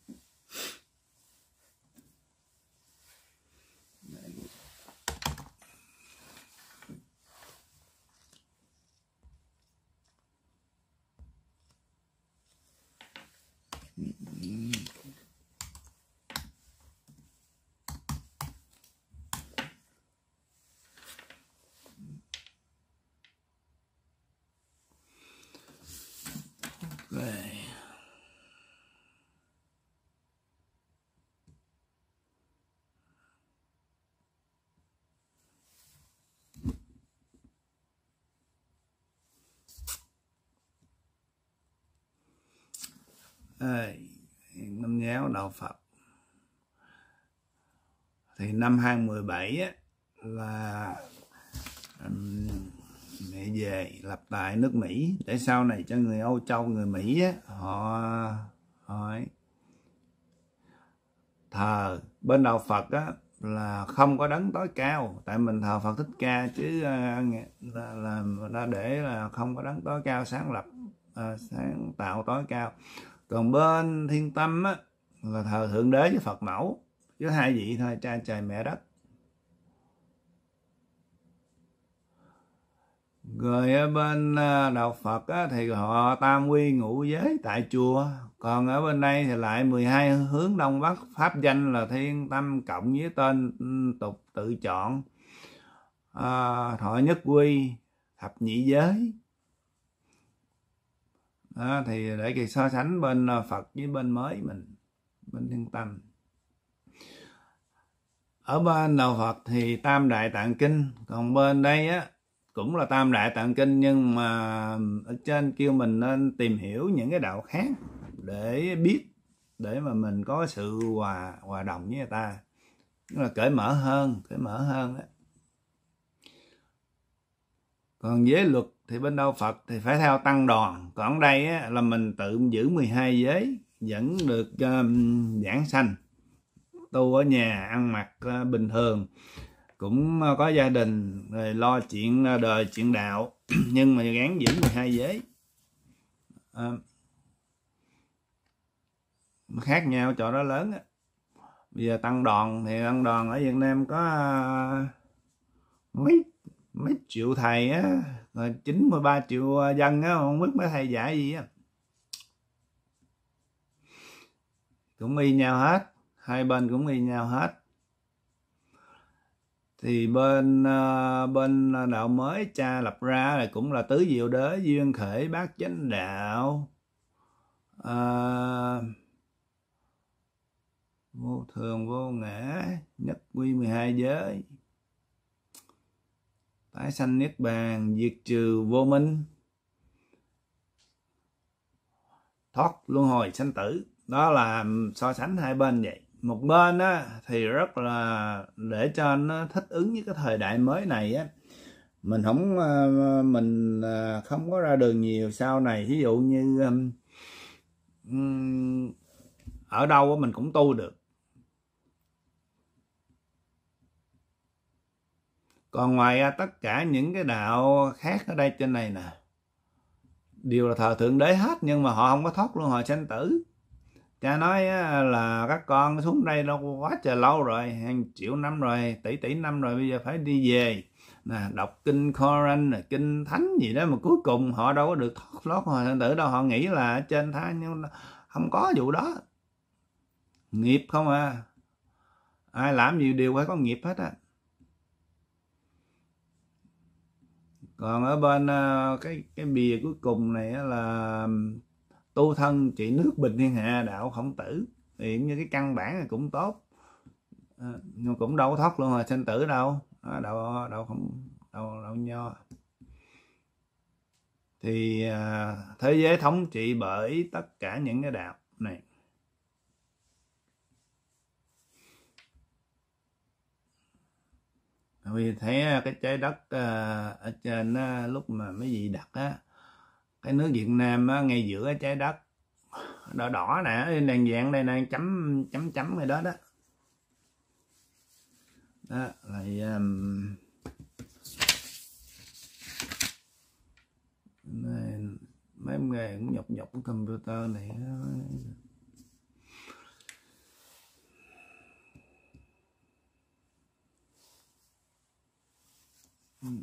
Năm giáo đạo Phật thì năm hai không một bảy á, là um, mẹ về lập tại nước Mỹ để sau này cho người Âu Châu, người Mỹ á, họ hỏi thờ bên đạo Phật á, là không có đấng tối cao. Tại mình thờ Phật Thích Ca chứ là, là, là để là không có đấng tối cao sáng lập, à, sáng tạo tối cao. Còn bên Thiên Tâm á, là thờ Thượng Đế với Phật Mẫu, chứ hai vị thôi, cha trời mẹ đất. Rồi ở bên đạo Phật á, thì họ tam quy ngũ giới tại chùa. Còn ở bên đây thì lại mười hai hướng Đông Bắc, pháp danh là Thiên Tâm cộng với tên tục tự chọn, à, thọ nhất quy, thập nhị giới. Đó, thì để kỳ so sánh bên Phật với bên mới mình, bên Thiên Tâm. Ở bên đạo Phật thì Tam Đại Tạng Kinh, còn bên đây á cũng là Tam Đại Tạng Kinh, nhưng mà ở trên kêu mình nên tìm hiểu những cái đạo khác để biết, để mà mình có sự hòa hòa đồng với người ta, tức là cởi mở hơn, cởi mở hơn đó. Còn giới luật thì bên đạo Phật thì phải theo tăng đoàn, còn đây á, là mình tự giữ mười hai giới, vẫn được um, giảng sanh, tu ở nhà, ăn mặc uh, bình thường, cũng uh, có gia đình, rồi lo chuyện uh, đời, chuyện đạo, nhưng mà gán giữ mười hai giới. Uh, khác nhau chỗ đó lớn á. Bây giờ tăng đoàn thì tăng đoàn ở Việt Nam có uh, mấy mấy triệu thầy á, chín mươi ba triệu dân á, không biết mấy thầy dạy gì á. cũng y nhau hết, hai bên cũng y nhau hết. Thì bên uh, bên đạo mới cha lập ra là cũng là tứ diệu đế, duyên khởi, bát chánh đạo, uh, vô thường vô ngã, nhất quy mười hai giới, tái sanh niết bàn, diệt trừ vô minh, thoát luân hồi sanh tử. Đó là so sánh hai bên vậy. Một bên á thì rất là để cho nó thích ứng với cái thời đại mới này á, mình không mình không có ra đường nhiều sau này. Ví dụ như um, ở đâu mình cũng tu được. Còn ngoài ra tất cả những cái đạo khác ở đây trên này nè đều là thờ thượng đế hết, nhưng mà họ không có thoát luân hồi sanh tử. Cha nói là các con xuống đây đâu quá trời lâu rồi, hàng triệu năm rồi, tỷ tỷ năm rồi, bây giờ phải đi về nè, đọc kinh Koran, kinh thánh gì đó, mà cuối cùng họ đâu có được thoát luân hồi sanh tử đâu. Họ nghĩ là trên tha, nhưng không có vụ đó. Nghiệp không à, ai làm gì đều phải có nghiệp hết á. Còn ở bên cái cái bìa cuối cùng này là tu thân trị nước bình thiên hạ, đạo Khổng Tử, thì như cái căn bản là cũng tốt, à, nhưng cũng đâu có thoát luân hồi sanh tử đâu. Đó, đạo đạo không đạo, đạo Nho thì à, thế giới thống trị bởi tất cả những cái đạo này. Vì thấy cái trái đất à, ở trên á, lúc mà mấy vị đặt á, cái nước Việt Nam á, ngay giữa cái trái đất đỏ đỏ nè, đèn vàng đây nè, chấm chấm chấm này đó đó. Đó là um, mấy em nghề cũng nhọc nhọc cái computer này. Hmm.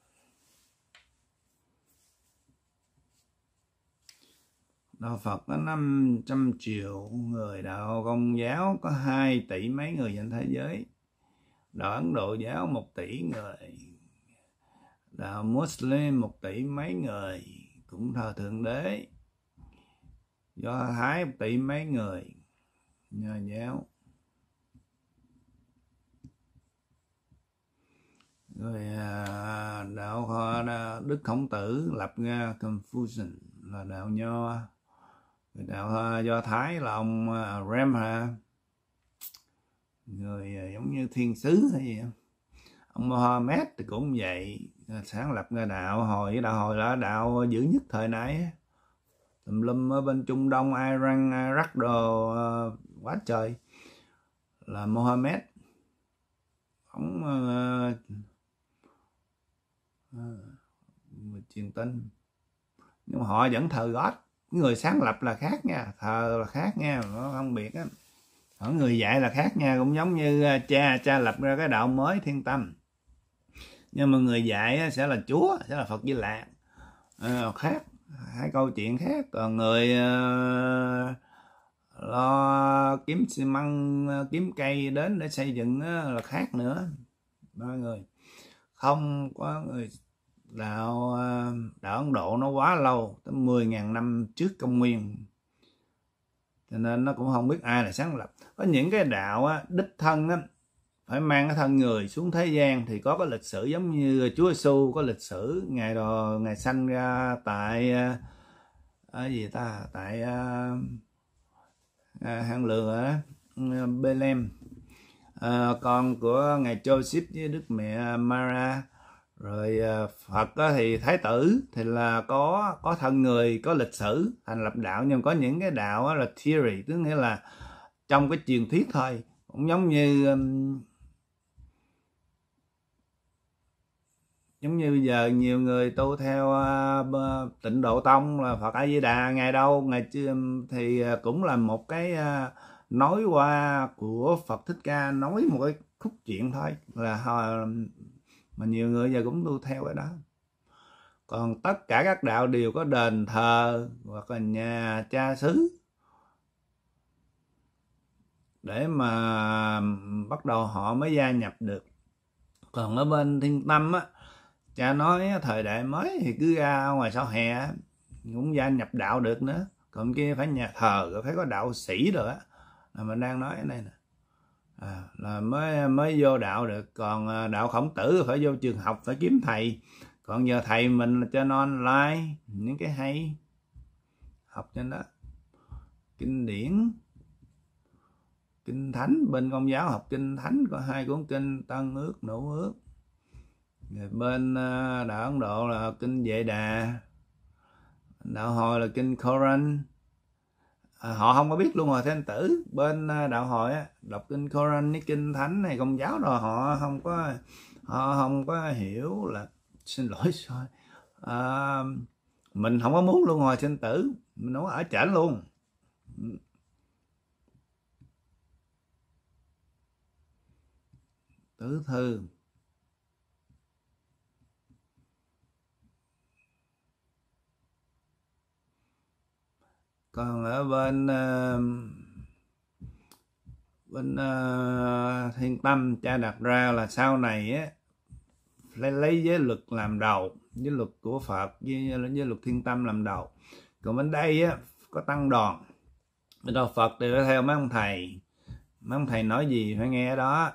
Đạo Phật có năm trăm triệu người, đạo Công giáo có hai tỷ mấy người trên thế giới, đạo Ấn Độ giáo một tỷ người, đạo Muslim một tỷ mấy người cũng thờ thượng đế, Do Thái một tỷ mấy người, Nho giáo, rồi đạo Đức Khổng Tử lập ra Confucius là đạo Nho, rồi đạo Do Thái là ông Ramha, rồi giống như thiên sứ hay gì, ông Mohammed thì cũng vậy, sáng lập ra đạo Hồi. Đạo Hồi là đạo dữ nhất thời nay, tùm lum ở bên Trung Đông, Iran, Iraq đồ uh, quá trời, là Mohammed. Ông uh, uh, truyền tin, nhưng mà họ vẫn thờ God. Người sáng lập là khác nha, thờ là khác nha, nó không biệt á. Ở người dạy là khác nha, cũng giống như cha cha lập ra cái đạo mới Thiên Tâm, nhưng mà người dạy sẽ là Chúa, sẽ là Phật Di Lặc, à, khác, hai câu chuyện khác. Còn người uh, lo kiếm xi măng, kiếm cây đến để xây dựng là khác nữa. Mọi người không có người đạo đạo Ấn Độ nó quá lâu, tới mười nghìn năm trước công nguyên, cho nên nó cũng không biết ai là sáng lập. Có những cái đạo á, đích thân á, phải mang cái thân người xuống thế gian thì có cái lịch sử, giống như Chúa Giêsu có lịch sử ngày đồ ngày sanh ra tại ở gì ta, tại uh, uh, hang lừa á, Bethlehem, uh, con của ngài Joseph với Đức Mẹ Mara. Rồi uh, Phật á, thì Thái tử thì là có có thân người, có lịch sử thành lập đạo, nhưng có những cái đạo á, là theory, tức nghĩa là trong cái truyền thuyết thôi, cũng giống như um, giống như bây giờ nhiều người tu theo uh, Tịnh Độ Tông là Phật A Di Đà, ngày đâu ngày thì cũng là một cái uh, nói qua của Phật Thích Ca, nói một cái khúc chuyện thôi, là uh, mà nhiều người giờ cũng tu theo cái đó. Còn tất cả các đạo đều có đền thờ hoặc là nhà cha xứ, để mà bắt đầu họ mới gia nhập được. Còn ở bên Thiên Tâm á, cha nói thời đại mới thì cứ ra ngoài sau hè cũng gia nhập đạo được nữa, còn kia phải nhà thờ, phải có đạo sĩ rồi á, là mình đang nói ở đây nè, à, là mới mới vô đạo được. Còn đạo Khổng Tử phải vô trường học, phải kiếm thầy. Còn giờ thầy mình là trên online, những cái hay học trên đó. Kinh điển, kinh thánh, bên Công giáo học kinh thánh có hai cuốn kinh Tân Ước, Nữ Ước. Rồi bên đạo Ấn Độ là kinh Vệ Đà, đạo Hồi là kinh Koran. À, họ không có biết luôn rồi Thanh Tử. Bên đạo Hồi á, đọc kinh Koran, cái kinh thánh này Công giáo rồi họ không có họ không có hiểu. Là xin lỗi rồi, à, mình không có muốn luôn rồi Thanh Tử, mình nói ở trển luôn. Tứ thư còn ở bên uh, bên uh, Thiên Tâm cha đặt ra là sau này á lấy lấy giới luật làm đầu, giới luật của Phật với giới luật Thiên Tâm làm đầu. Còn bên đây á có tăng đoàn, bên đạo Phật thì phải theo mấy ông thầy, mấy ông thầy nói gì phải nghe đó.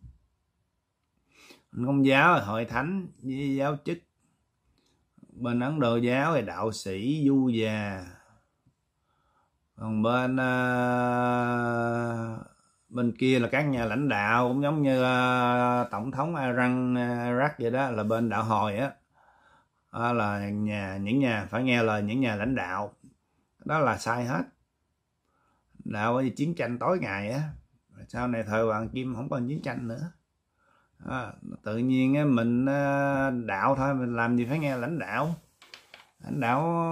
Công giáo là hội thánh với giáo chức, bên Ấn Độ giáo thì đạo sĩ du già. Còn bên uh, bên kia là các nhà lãnh đạo, cũng giống như uh, tổng thống Iran, Iraq vậy đó, là bên đạo Hồi á, à, là nhà những nhà phải nghe lời những nhà lãnh đạo, đó là sai hết. Đạo bởi vì chiến tranh tối ngày á, sau này thời Hoàng Kim không còn chiến tranh nữa. À, tự nhiên á, mình đạo thôi, mình làm gì phải nghe lãnh đạo. Lãnh đạo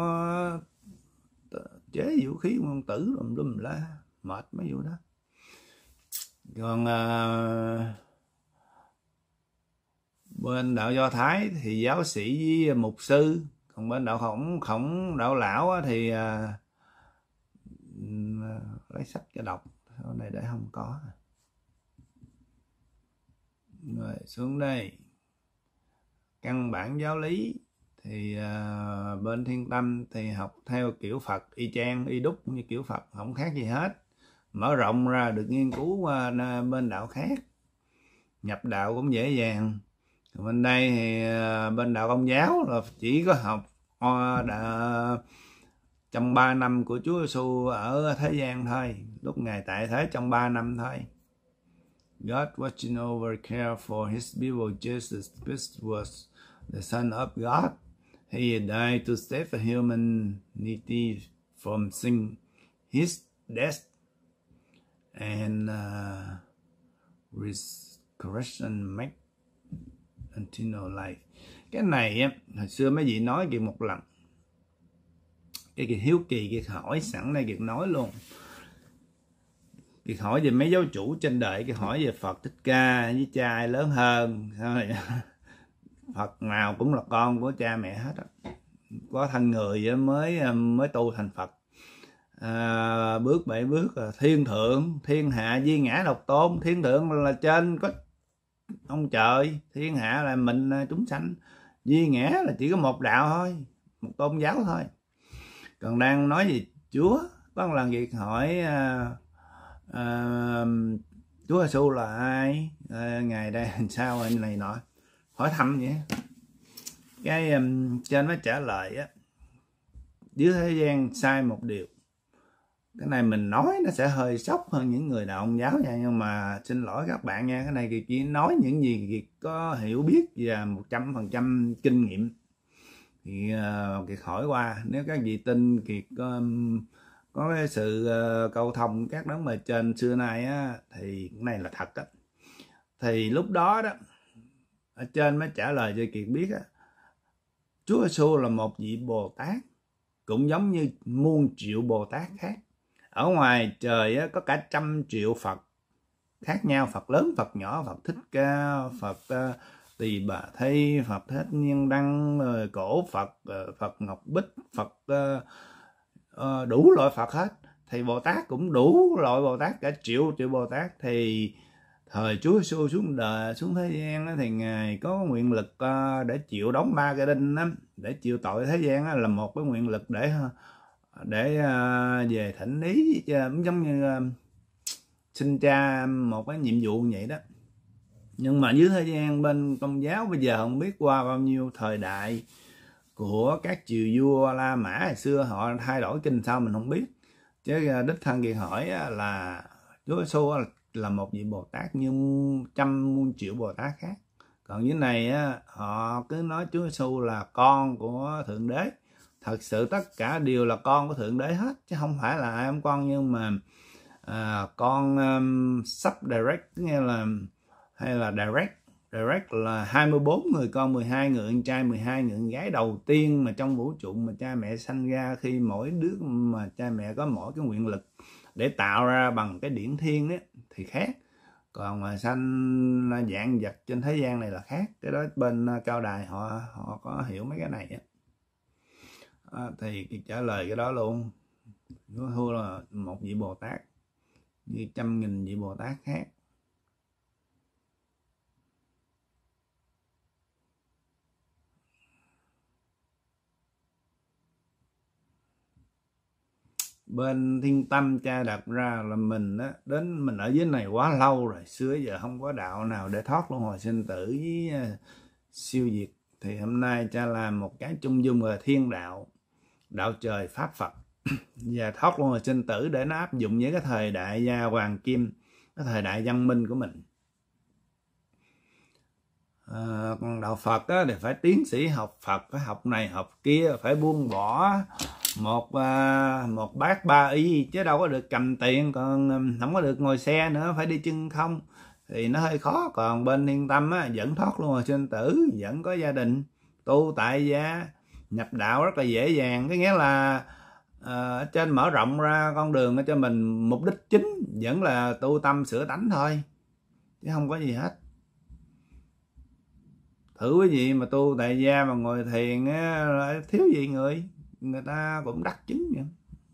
chế vũ khí quân tử lùm lum la, mệt mấy vụ đó. Còn à, bên đạo Do Thái thì giáo sĩ với mục sư. Còn bên đạo khổng khổng đạo lão thì à, lấy sách cho đọc, sau này để không có. Rồi xuống đây, căn bản giáo lý thì uh, bên Thiên Tâm thì học theo kiểu Phật, y chang y đúc như kiểu Phật, không khác gì hết. Mở rộng ra được nghiên cứu uh, bên đạo khác, nhập đạo cũng dễ dàng. Còn bên đây thì uh, bên đạo Công giáo là chỉ có học uh, đã, trong ba năm của Chúa Giêsu ở thế gian thôi, lúc Ngài tại thế trong ba năm thôi. God watching over care for his people. Jesus Christ was the Son of God. He died to save the humanity from sin. His death and uh, resurrection make eternal life. Cái này á, hồi xưa mấy vị nói kìa một lần. Cái kìa hiếu kỳ kìa hỏi sẵn đây kìa nói luôn. Kìa hỏi về mấy giáo chủ trên đời, kìa hỏi về Phật Thích Ca với cha ai lớn hơn. Phật nào cũng là con của cha mẹ hết á. Có thân người mới mới tu thành Phật. À, bước bảy bước thiên thượng, thiên hạ duy ngã độc tôn. Thiên thượng là trên có ông trời, thiên hạ là mình chúng sanh. Duy ngã là chỉ có một đạo thôi, một tôn giáo thôi. Còn đang nói gì Chúa, có một lần việc hỏi à, à, Chúa Giêsu là ai, à, ngài đây làm sao anh này nọ, hỏi thăm vậy. Cái um, trên nó trả lời á, dưới thế gian sai một điều. Cái này mình nói nó sẽ hơi sốc hơn những người đạo Công giáo nha, nhưng mà xin lỗi các bạn nha, cái này Kiệt chỉ nói những gì Kiệt có hiểu biết và một trăm phần trăm kinh nghiệm. Thì uh, Kiệt hỏi qua, nếu các vị tin Kiệt um, có cái sự uh, cầu thông các đấng bề trên xưa nay á, thì cái này là thật á. Thì lúc đó đó ở trên mới trả lời cho Kiệt biết á, Chúa Giêsu là một vị Bồ Tát, cũng giống như muôn triệu Bồ Tát khác. Ở ngoài trời á, có cả trăm triệu Phật khác nhau, Phật lớn, Phật nhỏ, Phật Thích Ca, Phật uh, Tỳ Bà Thi, Phật Thích Nhiên Đăng, uh, Cổ Phật, uh, Phật Ngọc Bích, Phật uh, uh, đủ loại Phật hết. thì Bồ Tát cũng đủ loại Bồ Tát, cả triệu triệu Bồ Tát. Thì thời Chúa Giêsu xuống đời xuống thế gian thì ngài có nguyện lực để chịu đóng ba cái đinh đó, để chịu tội thế gian là một cái nguyện lực để để về thỉnh ý, giống như xin cha một cái nhiệm vụ vậy đó. Nhưng mà dưới thế gian bên Công giáo bây giờ không biết qua bao nhiêu thời đại của các triều vua La Mã hồi xưa họ thay đổi kinh sao mình không biết, chứ đích thân Kiệt hỏi là Chúa Giêsu là một vị Bồ Tát như trăm muôn triệu Bồ Tát khác. Còn dưới này á, họ cứ nói Chúa Giêsu là con của Thượng Đế. Thật sự tất cả đều là con của Thượng Đế hết, chứ không phải là em con, nhưng mà à, con um, sub-direct, nghĩa là hay là direct. Direct là hai mươi bốn người con, mười hai người con trai, mười hai người con gái đầu tiên mà trong vũ trụ mà cha mẹ sanh ra, khi mỗi đứa mà cha mẹ có mỗi cái nguyện lực để tạo ra bằng cái điển thiên ấy, thì khác. Còn mà sanh dạng vật trên thế gian này là khác. Cái đó bên Cao Đài họ họ có hiểu mấy cái này á. À, thì trả lời cái đó luôn. Nó thua là một vị Bồ Tát như trăm nghìn vị Bồ Tát khác. Bên Thiên Tâm cha đặt ra là mình á, đến mình ở dưới này quá lâu rồi, xưa giờ không có đạo nào để thoát luân hồi sinh tử với uh, siêu diệt. Thì hôm nay cha làm một cái chung dung là thiên đạo, đạo trời pháp Phật và thoát luân hồi sinh tử để nó áp dụng với cái thời đại gia hoàng kim, cái thời đại văn minh của mình. À, còn đạo Phật á, thì phải tiến sĩ học Phật, phải học này học kia, phải buông bỏ một à, một bát ba y, chứ đâu có được cầm tiền, còn không có được ngồi xe nữa, phải đi chân không, thì nó hơi khó. Còn bên Thiên Tâm á, vẫn thoát luôn rồi sinh tử, vẫn có gia đình, tu tại gia, nhập đạo rất là dễ dàng. Cái nghĩa là à, trên mở rộng ra con đường cho mình, mục đích chính vẫn là tu tâm sửa tánh thôi, chứ không có gì hết. Thử quý vị mà tu tại gia mà ngồi thiền á, thiếu gì người người ta cũng đắc chứng vậy.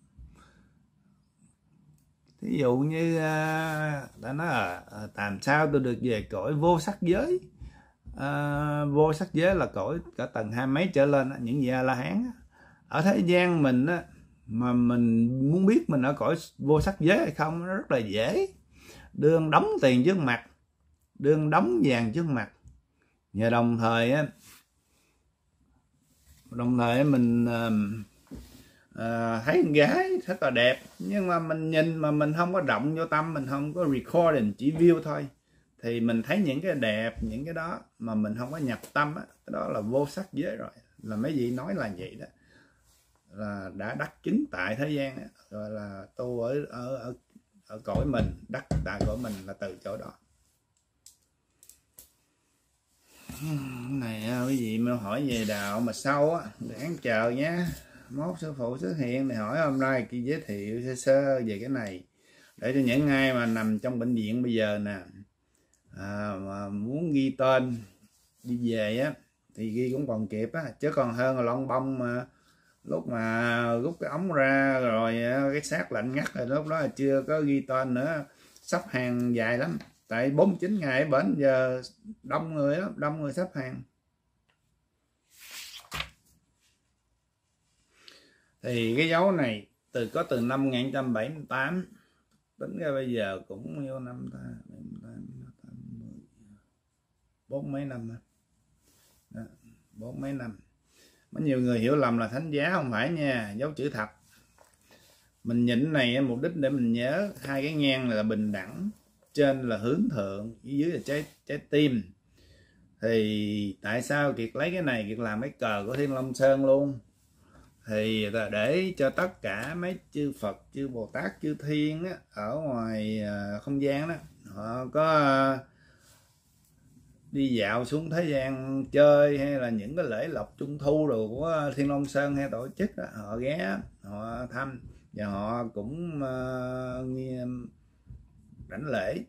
Thí dụ như ta nói là làm sao tôi được về cõi vô sắc giới. À, vô sắc giới là cõi cả tầng hai mấy trở lên, những vị A La Hán. Ở thế gian mình á, mà mình muốn biết mình ở cõi vô sắc giới hay không, nó rất là dễ. Đương đóng tiền trước mặt, đương đóng vàng trước mặt, và đồng thời á, đồng thời mình à, thấy con gái rất là đẹp, nhưng mà mình nhìn mà mình không có động vô tâm, mình không có recording, chỉ view thôi, thì mình thấy những cái đẹp, những cái đó mà mình không có nhập tâm á, cái đó là vô sắc giới rồi. Là mấy vị nói là vậy đó, là đã đắc chứng tại thế gian á, gọi là tu ở ở ở, ở cõi mình, đắc tại cõi mình là từ chỗ đó. Này quý vị mà hỏi về đạo mà sâu á, đáng chờ nhé. Mốt sư phụ xuất hiện thì hỏi hôm nay kia giới thiệu sơ sơ về cái này, để cho những ai mà nằm trong bệnh viện bây giờ nè, à, mà muốn ghi tên đi về á thì ghi cũng còn kịp á, chứ còn hơn là lon bông mà lúc mà rút cái ống ra rồi cái xác lạnh ngắt rồi, lúc đó là chưa có ghi tên nữa, sắp hàng dài lắm. Tại bốn mươi chín ngày ở bển giờ đông người lắm, đông người sắp hàng. Thì cái dấu này từ có từ năm một nghìn chín trăm bảy mươi tám tính ra bây giờ cũng vô năm ta bốn mấy năm đó, bốn mấy năm. Có nhiều người hiểu lầm là thánh giá, không phải nha, dấu chữ thập. Mình nhịn này mục đích để mình nhớ hai cái ngang là bình đẳng, trên là hướng thượng, dưới là trái trái tim. Thì tại sao Kiệt lấy cái này Kiệt làm cái cờ của Thiên Long Sơn luôn, thì để cho tất cả mấy chư Phật, chư Bồ Tát, chư Thiên á, ở ngoài không gian đó, họ có đi dạo xuống thế gian chơi, hay là những cái lễ lộc trung thu đồ của Thiên Long Sơn hay tổ chức đó, họ ghé họ thăm và họ cũng uh, nghe đảnh lễ.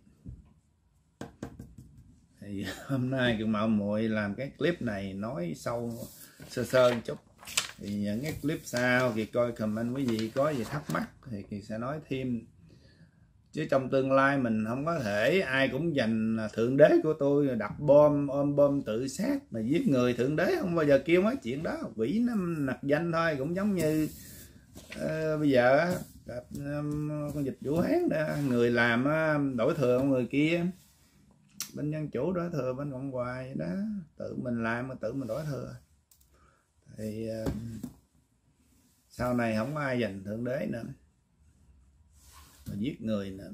Thì hôm nay Kiều Mạo Muội làm cái clip này nói sâu sơ sơ một chút. Thì những cái clip sau thì coi comment quý vị có gì thắc mắc thì Kiệt sẽ nói thêm, chứ trong tương lai mình không có thể ai cũng giành thượng đế của tôi đặt bom ôm bom tự sát mà giết người. Thượng đế không bao giờ kêu mấy chuyện đó, quỷ nó nặc danh thôi. Cũng giống như uh, bây giờ um, con dịch Vũ Hán đó, người làm uh, đổi thừa người kia, bên dân chủ đổi thừa bên Cộng Hòa vậy đó, tự mình làm mà tự mình đổi thừa thì uh, sau này không có ai giành thượng đế nữa mà giết người nữa.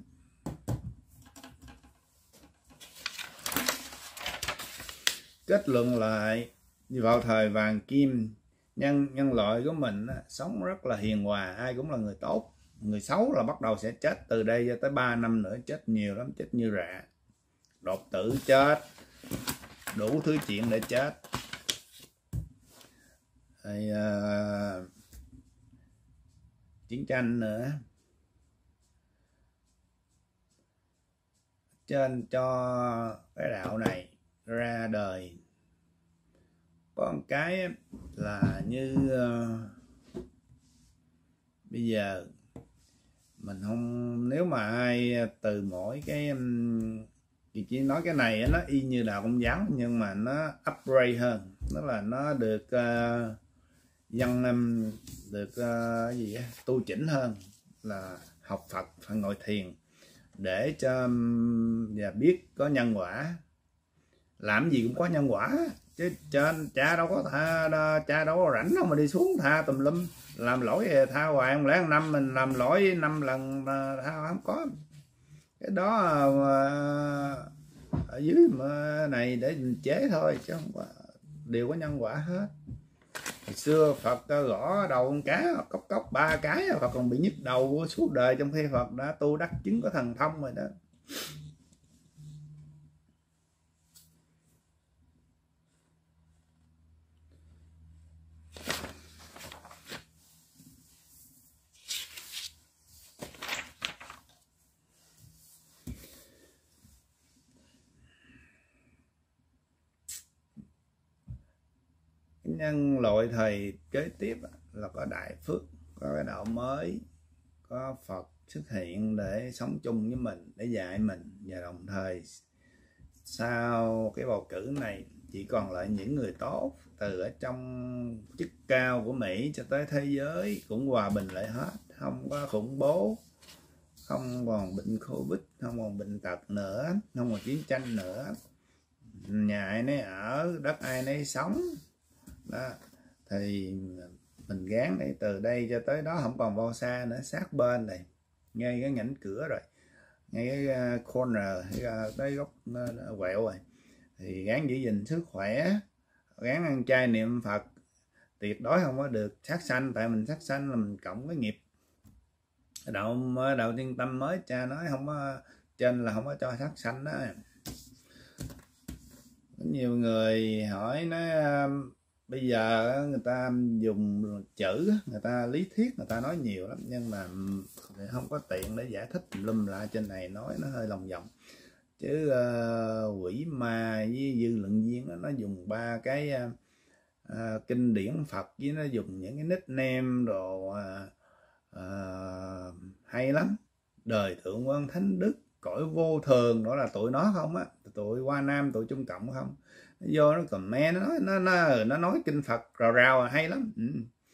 Kết luận lại, vào thời vàng kim, nhân nhân loại của mình á, sống rất là hiền hòa, ai cũng là người tốt. Người xấu là bắt đầu sẽ chết từ đây cho tới ba năm nữa, chết nhiều lắm, chết như rạ, đột tử chết, đủ thứ chuyện để chết. Thì, uh, chiến tranh nữa. Trên cho cái đạo này ra đời có một cái là như uh, bây giờ mình không, nếu mà ai từ mỗi cái um, thì chỉ nói cái này nó y như đạo Công giáo nhưng mà nó upgrade hơn, nó là nó được uh, dân um, được uh, gì đó, tu chỉnh hơn, là học Phật phải ngồi thiền để cho và biết có nhân quả, làm gì cũng có nhân quả chứ. Trên cha đâu có tha, cha đâu có rảnh đâu mà đi xuống tha tùm lum, làm lỗi tha hoài, không lẽ một năm mình làm lỗi năm lần mà tha không có. Cái đó ở dưới này để mình chế thôi chứ không có, đều có nhân quả hết. Hồi xưa Phật gõ đầu con cá cốc cốc ba cái, Phật còn bị nhức đầu suốt đời, trong khi Phật đã tu đắc chứng có thần thông rồi đó. Nhân loại thời kế tiếp là có đại phước, có cái đạo mới, có Phật xuất hiện để sống chung với mình, để dạy mình, và đồng thời sau cái bầu cử này chỉ còn lại những người tốt, từ ở trong chức cao của Mỹ cho tới thế giới cũng hòa bình lại hết, không có khủng bố, không còn bệnh Covid, không còn bệnh tật nữa, không còn chiến tranh nữa, nhà ai nấy ở, đất ai nấy sống đó. Thì mình gán để từ đây cho tới đó không còn bao xa nữa, sát bên này, ngay cái ngảnh cửa rồi, ngay cái corner, tới góc quẹo rồi, thì gán giữ gìn sức khỏe, gán ăn chay niệm Phật, tuyệt đối không có được sát sanh, tại mình sát sanh là mình cộng cái nghiệp. Đạo đạo Thiên Tâm mới cha nói không có, trên là không có cho sát sanh đó. Nhiều người hỏi nói bây giờ người ta dùng chữ, người ta lý thuyết, người ta nói nhiều lắm nhưng mà không có tiện để giải thích lum lại, trên này nói nó hơi lòng vòng chứ. Uh, quỷ ma với dư luận viên đó, nó dùng ba cái uh, uh, kinh điển Phật, với nó dùng những cái nickname đồ uh, uh, hay lắm. Đời Thượng Quân Thánh Đức, cõi vô thường, đó là tụi nó không á, tụi Hoa Nam, tụi Trung Cộng không. Nó vô nó comment, nó nói nó nó, nó nói kinh Phật rào rào hay lắm. Ừ.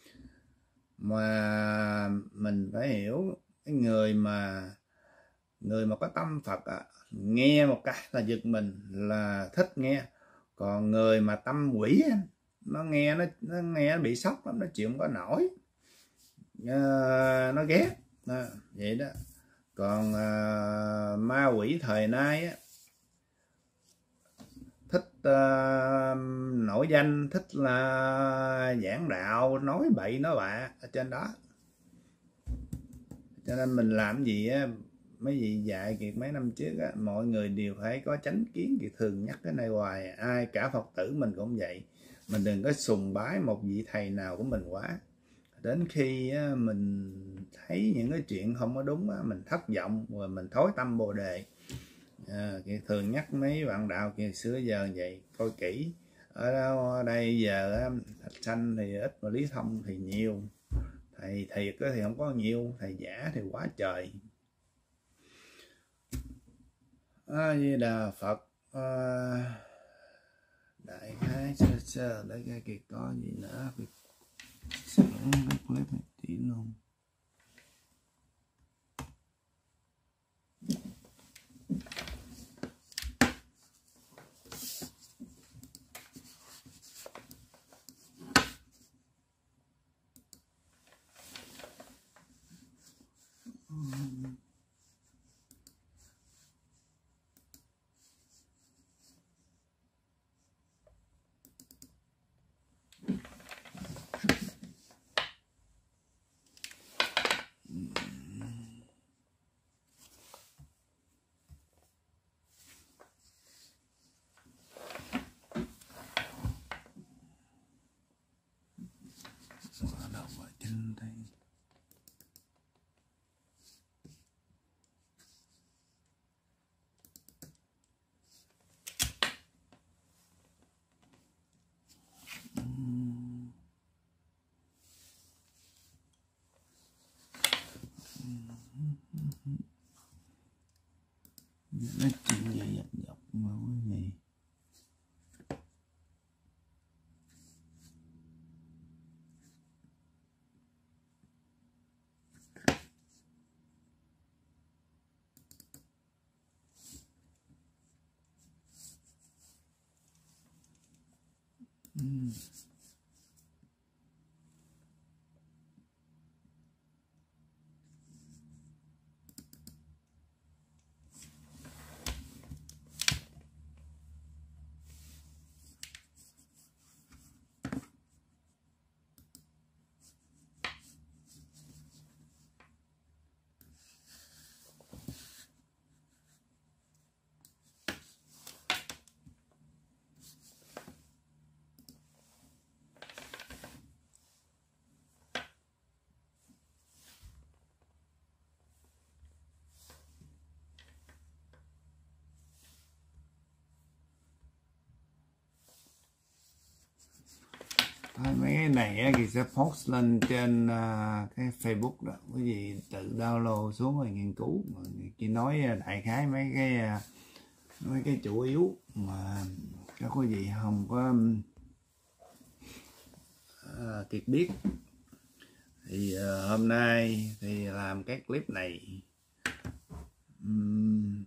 Mà mình phải hiểu, cái người mà người mà có tâm Phật á, nghe một cái là giật mình, là thích nghe. Còn người mà tâm quỷ á, nó nghe nó nó nghe nó bị sốc lắm, nó chịu không có nổi, à, nó ghét à, vậy đó. Còn à, ma quỷ thời nay á, thích uh, nổi danh, thích là giảng đạo, nói bậy nói bạ ở trên đó. Cho nên mình làm gì á, mấy vị dạy Kiệt mấy năm trước á, mọi người đều phải có chánh kiến. Kiệt thường nhắc cái này hoài, ai cả Phật tử mình cũng vậy. Mình đừng có sùng bái một vị thầy nào của mình quá, đến khi á, mình thấy những cái chuyện không có đúng á, mình thất vọng rồi mình thối tâm Bồ Đề. À, Kiệt thường nhắc mấy bạn đạo Kiệt xưa giờ vậy, coi kỹ ở đâu ở đây giờ á, Thạch Sanh thì ít mà Lý Thông thì nhiều, thầy thiệt thì không có nhiều, thầy giả thì quá trời. A Di Đà Phật. À, đại khái sơ sơ để cái kia có gì nữa sẽ clip này chỉ luôn. Nói chuyện gì dập dập mà cái gì. Uhm. Thôi, mấy cái này thì sẽ post lên trên uh, cái Facebook đó, cái gì tự download xuống rồi nghiên cứu. Chỉ nói đại khái mấy cái uh, mấy cái chủ yếu mà các quý vị không có uh, kịp biết. Thì uh, hôm nay thì làm cái clip này um,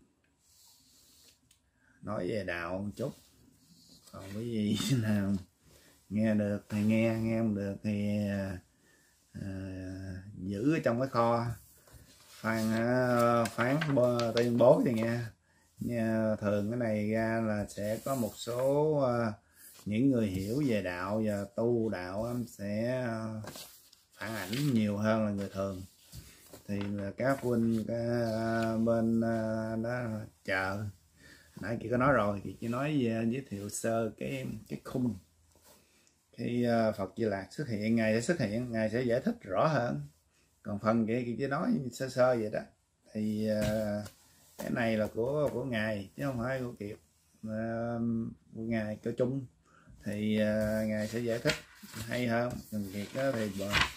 nói về đạo một chút, còn cái gì nào nghe được thì nghe, nghe không được thì uh, giữ ở trong cái kho phán uh, phán tuyên bố thì nghe. Nha, thường cái này ra là sẽ có một số uh, những người hiểu về đạo và tu đạo sẽ uh, phản ảnh nhiều hơn là người thường. Thì là các huynh cái, uh, bên uh, đó chờ nãy chị có nói rồi, chị chỉ nói về giới thiệu sơ cái cái khung. Khi uh, Phật Di Lạc xuất hiện, ngài sẽ xuất hiện, ngài sẽ giải thích rõ hơn. Còn phần kia chị chỉ nói sơ sơ vậy đó. Thì uh, cái này là của của ngài chứ không phải của Kiệt, uh, của ngài của chung. Thì uh, ngài sẽ giải thích hay hơn. Còn Kiệt đó thì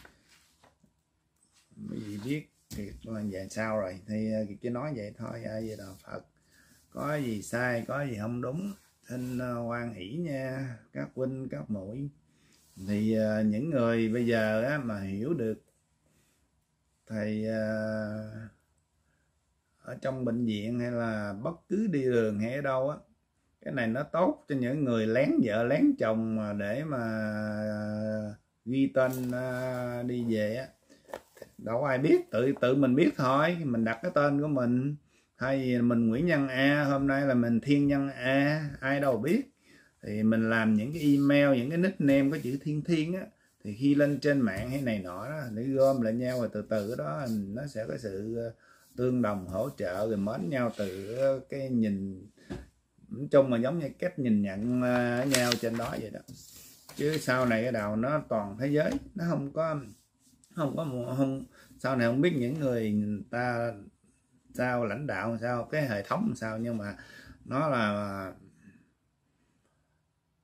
mấy gì biết Kiệt là vậy sao rồi. Thì uh, Kiệt chỉ nói vậy thôi. A Di Đà Phật. Có gì sai, có gì không đúng, xin uh, hoan hỷ nha các huynh các muội. Thì uh, những người bây giờ á, mà hiểu được thầy uh, ở trong bệnh viện hay là bất cứ đi đường hay ở đâu á, cái này nó tốt cho những người lén vợ lén chồng mà để mà uh, ghi tên uh, đi về á, đâu ai biết, tự tự mình biết thôi. Mình đặt cái tên của mình, thay vì mình Nguyễn Nhân A, hôm nay là mình Thiên Nhân A, ai đâu biết. Thì mình làm những cái email, những cái nickname có chữ Thiên Thiên á, thì khi lên trên mạng hay này nọ đó, để gom lại nhau rồi từ từ đó nó sẽ có sự tương đồng hỗ trợ rồi mến nhau từ cái nhìn chung, mà giống như cách nhìn nhận nhau trên đó vậy đó. Chứ sau này cái đạo nó toàn thế giới, nó không có không có không sau này không biết những người, người ta sao lãnh đạo sao, cái hệ thống sao, nhưng mà nó là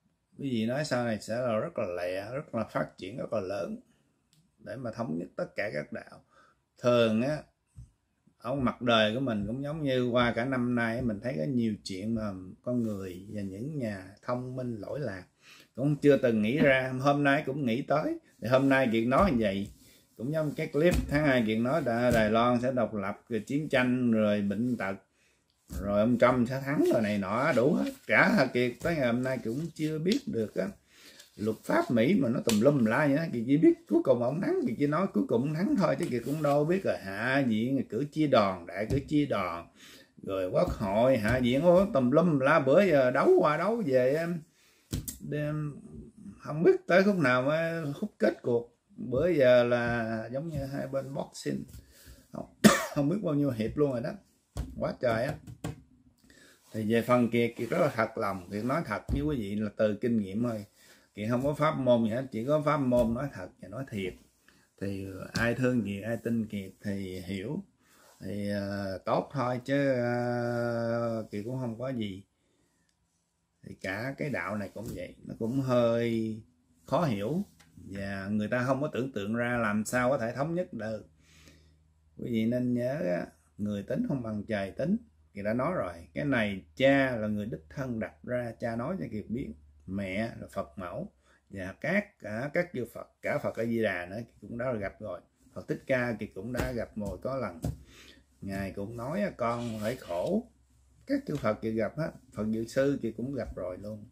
quý vị nói sau này sẽ là rất là lẹ, rất là phát triển, rất là lớn để mà thống nhất tất cả các đạo. Thường á, ở mặt đời của mình cũng giống như qua cả năm nay mình thấy có nhiều chuyện mà con người và những nhà thông minh lỗi lạc cũng chưa từng nghĩ ra, hôm nay cũng nghĩ tới. Thì hôm nay Kiệt nói như vậy, cũng giống cái clip tháng hai Kiệt nói đã Đài Loan sẽ độc lập, rồi chiến tranh, rồi bệnh tật, rồi ông Trump sẽ thắng, rồi này nọ đủ hết cả. Kiệt tới ngày hôm nay cũng chưa biết được á luật pháp Mỹ mà nó tùm lum la vậy đó. Kiệt chỉ biết cuối cùng ông thắng, Kiệt chỉ nói cuối cùng ông thắng thôi, chứ Kiệt cũng đâu biết rồi hạ viện, cử tri đoàn, đại cử tri đoàn, rồi quốc hội, hạ viện tùm lum la. Bữa giờ đấu qua đấu về đêm, không biết tới khúc nào mới khúc kết cuộc. Bữa giờ là giống như hai bên boxing, không, không biết bao nhiêu hiệp luôn rồi đó, quá trời á. Thì về phần Kiệt, Kiệt rất là thật lòng, Kiệt nói thật với quý vị là từ kinh nghiệm thôi. Kiệt không có pháp môn gì hết, chỉ có pháp môn nói thật và nói thiệt. Thì ai thương Kiệt, ai tin Kiệt thì hiểu, thì uh, tốt thôi, chứ uh, Kiệt cũng không có gì. Thì cả cái đạo này cũng vậy, nó cũng hơi khó hiểu và người ta không có tưởng tượng ra làm sao có thể thống nhất được. Quý vị nên nhớ, người tính không bằng trời tính. Kiệt đã nói rồi, cái này cha là người đích thân đặt ra, cha nói cho Kiệt biết, mẹ là Phật mẫu, và các cả các chư Phật, cả Phật A Di Đà nữa Kiệt cũng đã gặp rồi. Phật Thích Ca Kiệt cũng đã gặp rồi có lần, ngài cũng nói con phải khổ. Các chư Phật Kiệt gặp hết, Phật Dược Sư Kiệt cũng gặp rồi luôn.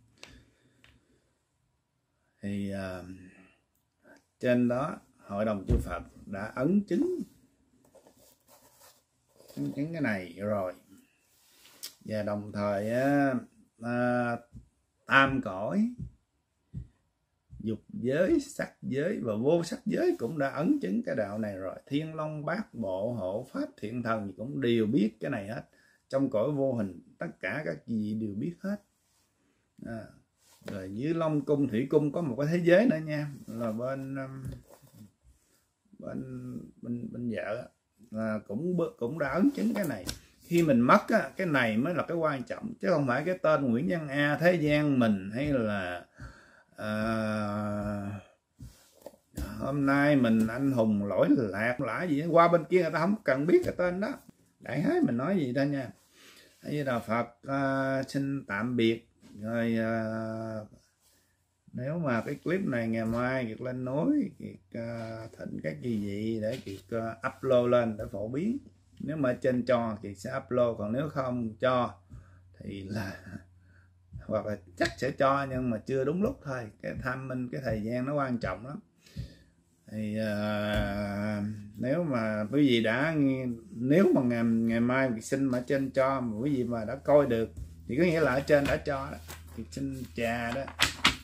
Thì uh, trên đó hội đồng chư Phật đã ấn chứng ấn chứng cái này rồi. Và đồng thời uh, uh, tam cõi, dục giới, sắc giới và vô sắc giới cũng đã ấn chứng cái đạo này rồi. Thiên Long Bát Bộ, Hộ Pháp, Thiện Thần cũng đều biết cái này hết. Trong cõi vô hình tất cả các vị đều biết hết. À, rồi dưới Long Cung, Thủy Cung có một cái thế giới nữa nha, là bên bên bên, bên vợ là cũng cũng đã ấn chứng cái này. Khi mình mất á, cái này mới là cái quan trọng, chứ không phải cái tên Nguyễn Văn A, thế gian mình, hay là à, hôm nay mình anh hùng lỗi lạc lã gì đó. Qua bên kia người ta không cần biết cái tên đó. Đại khái mình nói gì đó nha. Hay là Phật uh, xin tạm biệt rồi. Uh, nếu mà cái clip này ngày mai Kiệt lên núi, Kiệt uh, thịnh các gì vị để Kiệt uh, upload lên để phổ biến. Nếu mà trên cho Kiệt sẽ upload, còn nếu không cho thì là hoặc là chắc sẽ cho, nhưng mà chưa đúng lúc thôi. Cái timing, cái thời gian nó quan trọng lắm. Thì uh, nếu mà quý vị đã, nếu mà ngày, ngày mai Kiệt xin mà trên cho, mà quý vị mà đã coi được thì có nghĩa là ở trên đã cho đó. Kiệt xin chào đó.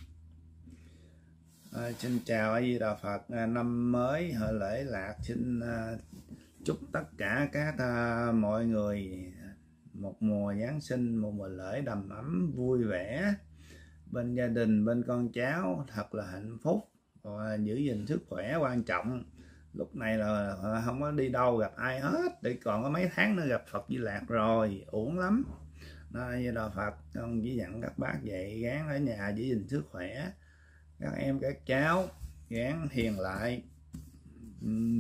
À, xin chào A Di Đà Phật, à, năm mới hội lễ lạc, xin uh, chúc tất cả các uh, mọi người một mùa Giáng sinh, một mùa lễ đầm ấm vui vẻ, bên gia đình, bên con cháu thật là hạnh phúc, và giữ gìn sức khỏe quan trọng. Lúc này là không có đi đâu gặp ai hết, để còn có mấy tháng nữa gặp Phật Di Lạc rồi, uổng lắm. Đó, A Di Đà Phật, con chỉ dặn các bác vậy, gán ở nhà giữ gìn sức khỏe, các em các cháu gán hiền lại, uhm.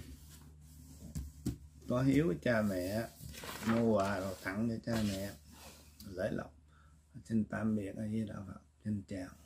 có hiếu với cha mẹ, mua quà rồi tặng cho cha mẹ, lễ lộc. Xin tạm biệt A Di Đà Phật, xin chào.